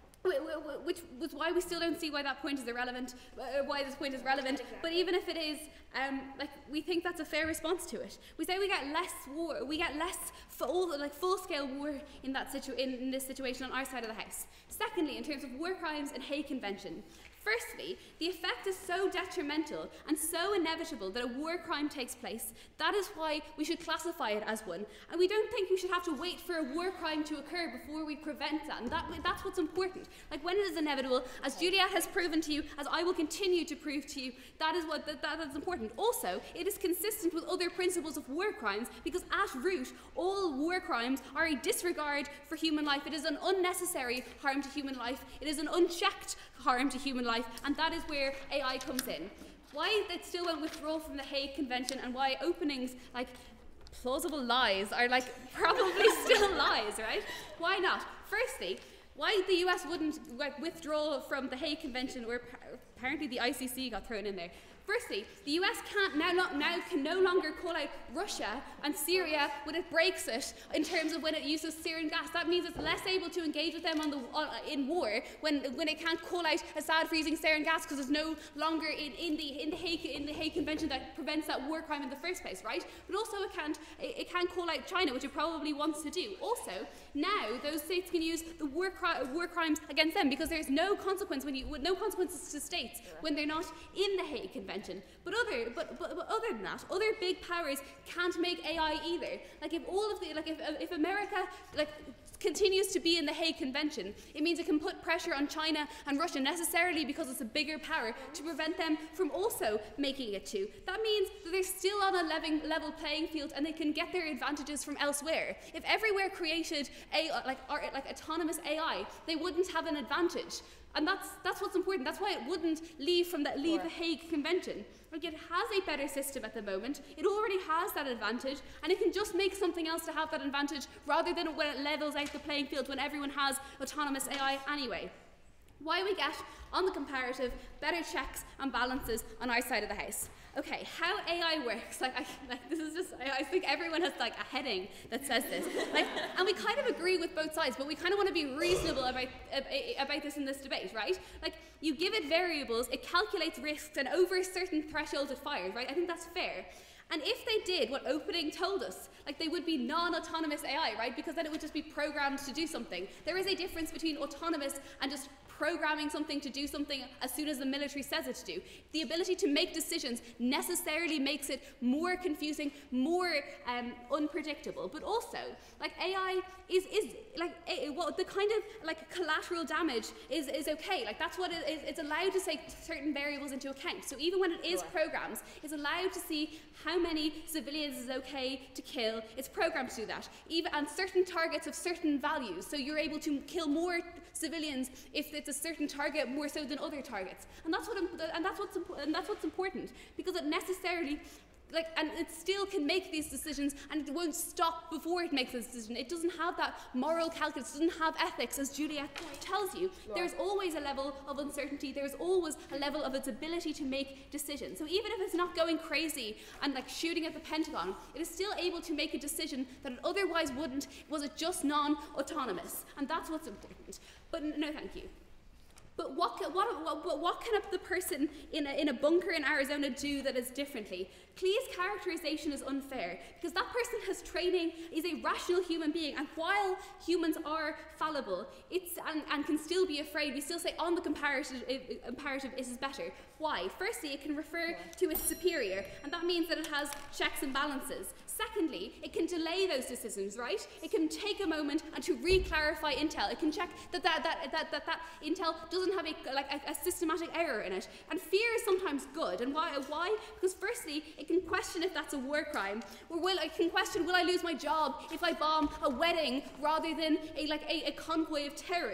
Which was why we still don't see why that point is irrelevant, uh, why this point is relevant. Exactly. But even if it is, um, like, we think that's a fair response to it. We say we get less war, we get less full, like full-scale war in that situ in, in this situation on our side of the house. Secondly, in terms of war crimes and Hague Convention. Firstly, the effect is so detrimental and so inevitable that a war crime takes place. That is why we should classify it as one. And we don't think we should have to wait for a war crime to occur before we prevent that. And that, that's what's important. Like, when it is inevitable, as Juliet has proven to you, as I will continue to prove to you, that is what that, that is important. Also, it is consistent with other principles of war crimes, because at root, all war crimes are a disregard for human life. It is an unnecessary harm to human life. It is an unchecked harm to human life, and that is where A I comes in. Why it still won't withdraw from the Hague Convention, and why openings like plausible lies are like probably still lies, right? Why not? Firstly, why the U S wouldn't like, withdraw from the Hague Convention, or apparently the I C C got thrown in there. Firstly, the U S can't now, not, now can no longer call out Russia and Syria when it breaks it in terms of when it uses sarin gas. That means it's less able to engage with them on the, on, in war when, when it can't call out Assad for using sarin gas, because there's no longer in, in, the, in, the Hague, in the Hague Convention that prevents that war crime in the first place, right? But also it can't, it, it can't call out China, which it probably wants to do. Also, now those states can use the war, cri war crimes against them, because there's no consequence when you, no consequences to states when they're not in the Hague Convention. But other, but, but, but other than that, other big powers can't make A I either. Like, if all of the, like if, if America like continues to be in the Hague Convention, it means it can put pressure on China and Russia necessarily because it's a bigger power to prevent them from also making it too. That means that they're still on a level, level playing field, and they can get their advantages from elsewhere. If everywhere created a like, or, like autonomous A I, they wouldn't have an advantage. And that's, that's what's important. That's why it wouldn't leave from that leave the Hague Convention. Like, it has a better system at the moment. It already has that advantage, and it can just make something else to have that advantage, rather than when it levels out the playing field when everyone has autonomous A I anyway. Why we get, on the comparative, better checks and balances on our side of the house. Okay, how A I works, like, I, like this is just, I, I think everyone has like a heading that says this. Like, and we kind of agree with both sides, but we kind of want to be reasonable about, about this in this debate, right? Like, you give it variables, it calculates risks, and over a certain threshold it fires, right? I think that's fair. And if they did what opening told us, like, they would be non-autonomous A I, right? Because then it would just be programmed to do something. There is a difference between autonomous and just programming something to do something as soon as the military says it to do. The ability to make decisions necessarily makes it more confusing, more um, unpredictable. But also, like, A I is, is like, a, well, the kind of, like, collateral damage is, is okay. Like, that's what it is. It's allowed to take certain variables into account. So even when it is programs, it's allowed to see how many civilians is okay to kill. It's programmed to do that. Even, and certain targets of certain values. So you're able to kill more civilians if it's a certain target more so than other targets. And that's what, and that's what's, and that's what's important, because it necessarily, like, and it still can make these decisions, and it won't stop before it makes a decision. It doesn't have that moral calculus, it doesn't have ethics, as Juliet tells you. Sure. There's always a level of uncertainty, there's always a level of its ability to make decisions. So even if it's not going crazy and like shooting at the Pentagon, it is still able to make a decision that it otherwise wouldn't, was it just non-autonomous. And that's what's important. But no, thank you. But what, what, what, what can the person in a, in a bunker in Arizona do that is differently? Clee's characterization is unfair, because that person has training, is a rational human being, and while humans are fallible it's, and, and can still be afraid, we still say on the comparative, imperative it is better. Why? Firstly, it can refer yeah. to its superior, and that means that it has checks and balances. Secondly, it can delay those decisions, right? It can take a moment and to re-clarify intel. It can check that that, that, that, that, that intel doesn't have a, like a, a systematic error in it. And fear is sometimes good. And why? Why? Because firstly, it can question if that's a war crime. Or will, it can question, will I lose my job if I bomb a wedding rather than a, like a, a convoy of terrorists?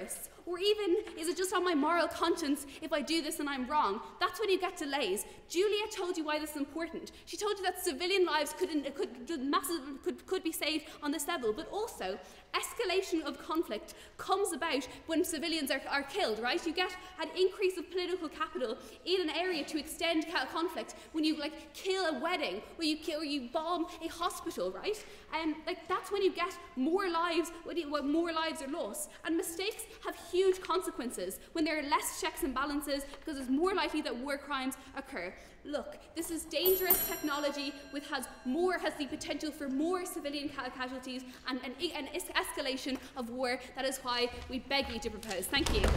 Or even, is it just on my moral conscience if I do this and I'm wrong? That's when you get delays. Julia told you why this is important. She told you that civilian lives could, could, massive, could, could be saved on this level, but also escalation of conflict comes about when civilians are, are killed, right? You get an increase of political capital in an area to extend conflict when you like kill a wedding, or you kill, or you bomb a hospital, right? And um, like that's when you get more lives, when, you, when more lives are lost. And mistakes have huge consequences when there are less checks and balances, because it's more likely that war crimes occur. Look, this is dangerous technology which has more, has the potential for more civilian ca casualties and an, an es escalation of war. That is why we beg you to propose. Thank you.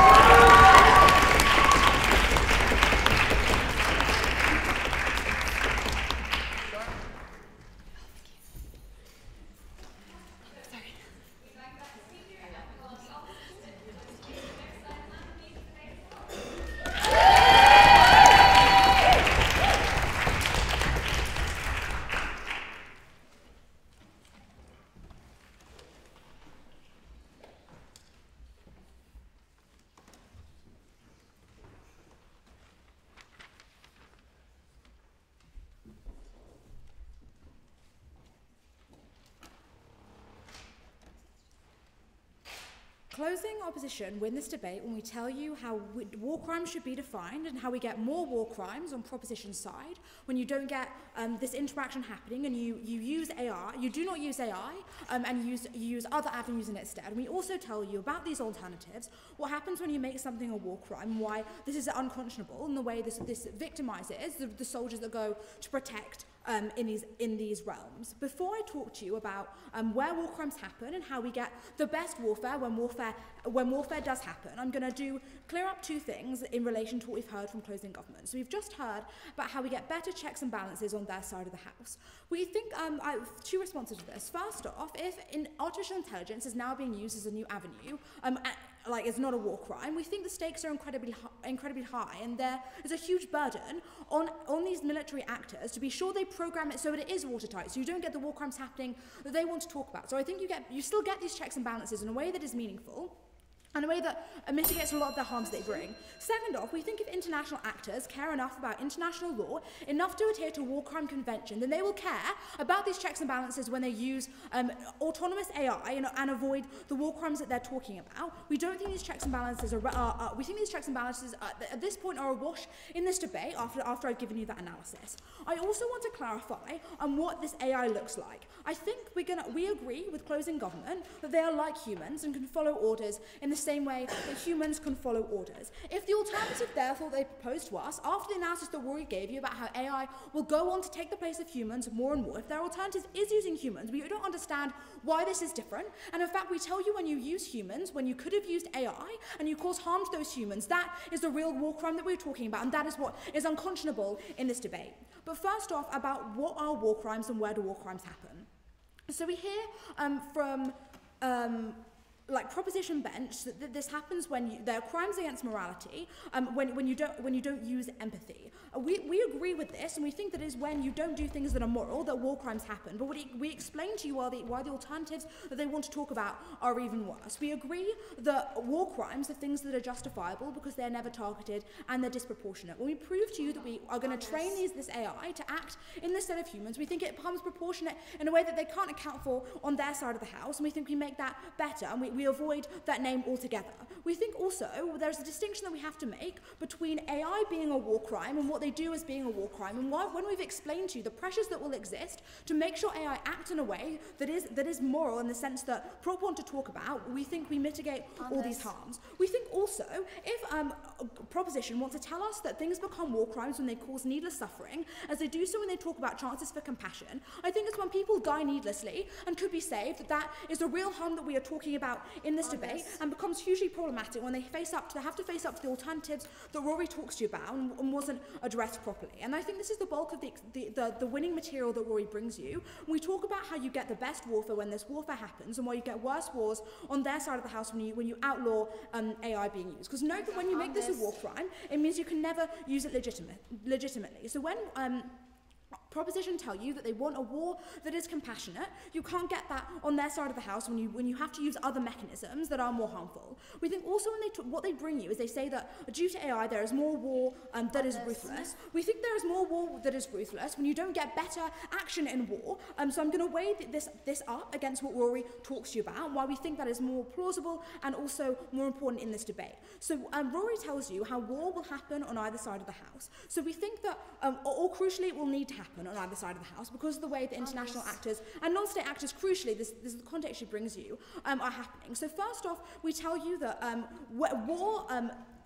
Closing opposition win this debate when we tell you how we, war crimes should be defined and how we get more war crimes on proposition side when you don't get um, this interaction happening and you, you use A I, you do not use A I um, and you use, you use other avenues in instead. And we also tell you about these alternatives, what happens when you make something a war crime, why this is unconscionable and the way this, this victimizes the, the soldiers that go to protect Um, in these in these realms. Before I talk to you about um, where war crimes happen and how we get the best warfare when warfare when warfare does happen, I'm going to do clear up two things in relation to what we've heard from closing government. So we've just heard about how we get better checks and balances on their side of the house. We think um, I have two responses to this. First off, if in artificial intelligence is now being used as a new avenue, um, like it's not a war crime, we think the stakes are incredibly incredibly high, and there is a huge burden on on these military actors to be sure they program it so that it is watertight, so you don't get the war crimes happening that they want to talk about. So I think you get you still get these checks and balances in a way that is meaningful, and a way that uh, mitigates a lot of the harms they bring. Second off, we think if international actors care enough about international law, enough to adhere to war crime convention, then they will care about these checks and balances when they use um, autonomous A I and, and avoid the war crimes that they're talking about. We don't think these checks and balances are, uh, uh, we think these checks and balances uh, at this point are awash in this debate after, after I've given you that analysis. I also want to clarify on what this A I looks like. I think we're gonna, we agree with closing government that they are like humans and can follow orders in the same way that humans can follow orders. If the alternative therefore they proposed to us, after the analysis that Rory gave you about how A I will go on to take the place of humans more and more, if their alternative is using humans, we don't understand why this is different. And in fact, we tell you when you use humans, when you could have used A I, and you cause harm to those humans, that is the real war crime that we're talking about, and that is what is unconscionable in this debate. But first off, about what are war crimes and where do war crimes happen? So we hear um, from um, like proposition bench that, that this happens when you, there are crimes against morality, um, when, when, you don't, when you don't use empathy. Uh, we, we agree with this, and we think that is when you don't do things that are moral that war crimes happen. But what we, we explain to you why the, why the alternatives that they want to talk about are even worse. We agree that war crimes are things that are justifiable because they're never targeted and they're disproportionate. When we prove to you that we are going to train these, this A I to act in the set of humans, we think it becomes proportionate in a way that they can't account for on their side of the house, and we think we make that better, and we, we avoid that name altogether. We think also there's a distinction that we have to make between A I being a war crime and what they do as being a war crime, and why, when we've explained to you the pressures that will exist to make sure A I act in a way that is that is moral in the sense that Prop want to talk about, we think we mitigate all these harms. We think also if um, proposition wants to tell us that things become war crimes when they cause needless suffering, as they do so when they talk about chances for compassion, I think it's when people die needlessly and could be saved that that is the real harm that we are talking about in this debate, and becomes hugely problematic when they face up to, they have to face up to the alternatives that Rory talks to you about and, and wasn't addressed properly. And I think this is the bulk of the, the, the, the winning material that Rory brings you. When we talk about how you get the best warfare when this warfare happens, and why you get worse wars on their side of the house when you, when you outlaw um, A I being used. Because note that when you make this a war crime, it means you can never use it legitimate, legitimately. So when um, proposition tell you that they want a war that is compassionate. You can't get that on their side of the house when you when you have to use other mechanisms that are more harmful. We think also when they t- what they bring you is they say that due to A I there is more war um, that is ruthless. We think there is more war that is ruthless when you don't get better action in war. Um, so I'm going to weigh th- this this up against what Rory talks to you about, why we think that is more plausible and also more important in this debate. So um, Rory tells you how war will happen on either side of the house. So we think that, um, or, or crucially, it will need to happen on either side of the house because of the way that international actors and non-state actors, crucially, this, this is the context she brings you, um, are happening. So first off, we tell you that um, war um,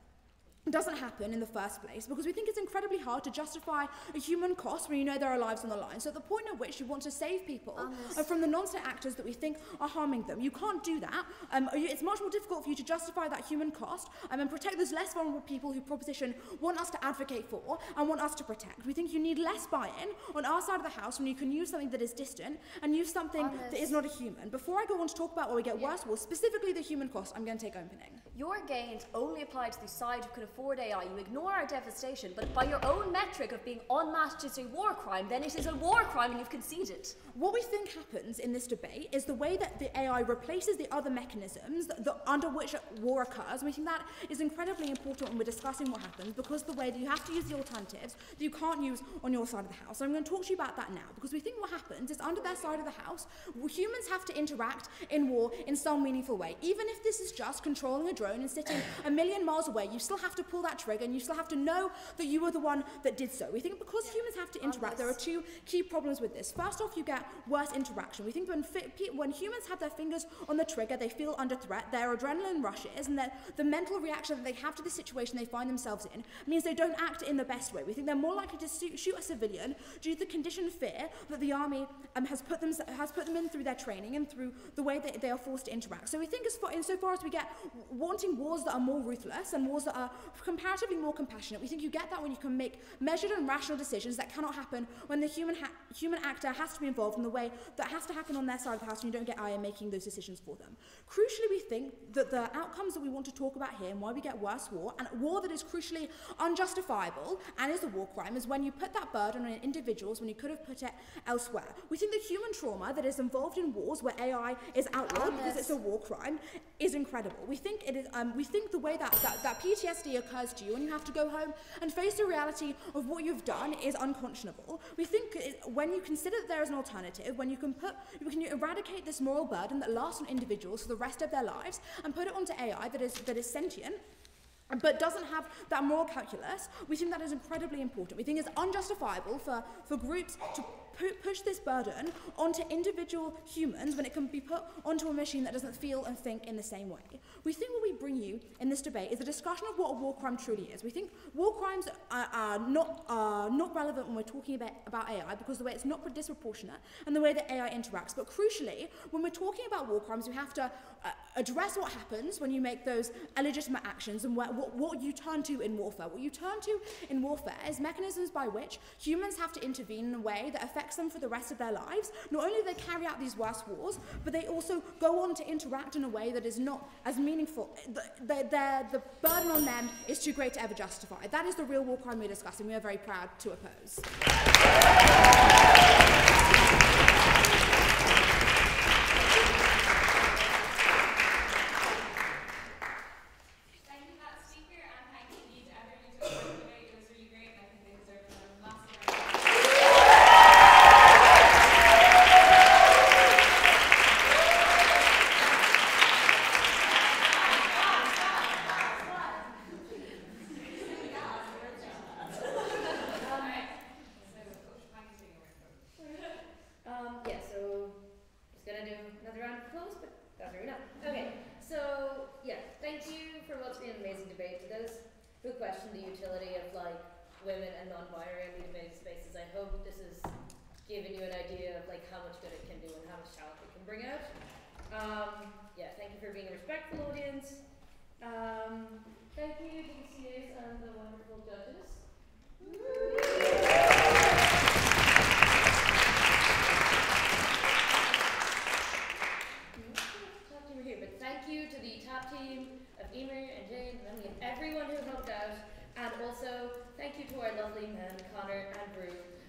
doesn't happen in the first place because we think it's incredibly hard to justify a human cost when you know there are lives on the line. So at the point at which you want to save people uh, from the non-state actors that we think are harming them, you can't do that. Um, it's much more difficult for you to justify that human cost um, and protect those less vulnerable people who proposition want us to advocate for and want us to protect. We think you need less buy-in on our side of the house when you can use something that is distant and use something Honest. that is not a human. Before I go on to talk about where we get yeah. worse wars, specifically the human cost, I'm going to take opening. Your gains only apply to the side who can afford A I. You ignore our devastation, but by your own metric of being unmatched is a war crime, then it is a war crime and you've conceded. What we think happens in this debate is the way that the A I replaces the other mechanisms that, that under which war occurs. And we think that is incredibly important when we're discussing what happens because the way that you have to use the alternatives that you can't use on your side of the house. So I'm going to talk to you about that now because we think what happens is under their side of the house, humans have to interact in war in some meaningful way. Even if this is just controlling a drone and sitting a million miles away, you still have to pull that trigger and you still have to know that you were the one that did so. We think because humans have to interact, there are two key problems with this. First off, you get worse interaction. We think when, fi- when humans have their fingers on the trigger, they feel under threat, their adrenaline rushes, and that the mental reaction that they have to the situation they find themselves in means they don't act in the best way. We think they're more likely to su- shoot a civilian due to the conditioned fear that the army um, has, put them, has put them in through their training and through the way that they are forced to interact. So we think as far, insofar as we get wanting wars that are more ruthless and wars that are comparatively more compassionate, we think you get that when you can make measured and rational decisions that cannot happen when the human ha- human actor has to be involved in the way that has to happen on their side of the house and you don't get I A making those decisions for them. Crucially, we think that the outcomes that we want to talk about here and why we get worse war, and war that is crucially unjustifiable and is a war crime, is when you put that burden on individuals when you could have put it elsewhere. We think the human trauma that is involved in wars where A I is outlawed oh, because it's a war crime is incredible. We think it is. Um, we think the way that, that, that P T S D occurs to you when you have to go home and face the reality of what you've done is unconscionable. We think it, when you consider that there is an alternative, when you can put, you can eradicate this moral burden that lasts on individuals for the rest of their lives and put it onto A I that is that is sentient, but doesn't have that moral calculus, we think that is incredibly important. We think it's unjustifiable for, for groups to pu- push this burden onto individual humans when it can be put onto a machine that doesn't feel and think in the same way. We think what we bring you in this debate is a discussion of what a war crime truly is. We think war crimes are, are, not, are not relevant when we're talking about, about A I because the way it's not disproportionate and the way that A I interacts. But crucially, when we're talking about war crimes, we have to uh, address what happens when you make those illegitimate actions and where, what, what you turn to in warfare. What you turn to in warfare is mechanisms by which humans have to intervene in a way that affects them for the rest of their lives. Not only do they carry out these worst wars, but they also go on to interact in a way that is not as meaningful. The, the, the, the burden on them is too great to ever justify. That is the real war crime we're discussing. We are very proud to oppose.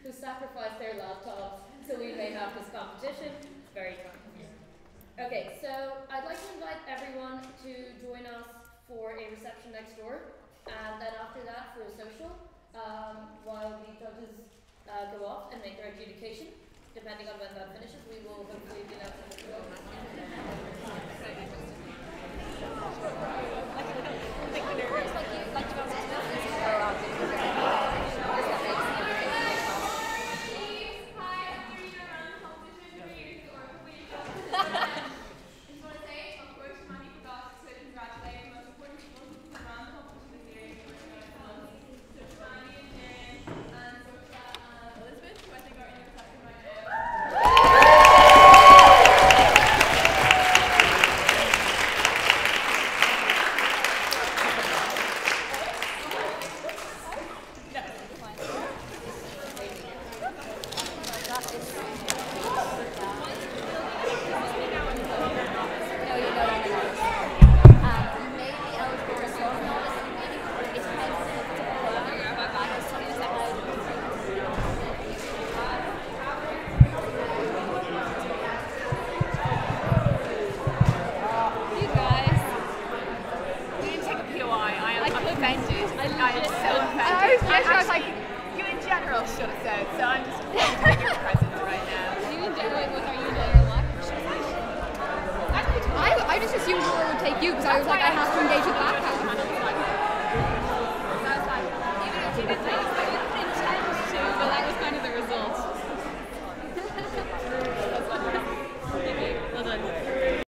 who sacrificed their laptops so we may have this competition. It's very fun. Okay, so I'd like to invite everyone to join us for a reception next door, and then after that for a social, um, while the judges uh, go off and make their adjudication. Depending on when that finishes, we will hopefully be announcing the result. I just assumed Laura would take you because I was like, I have to engage with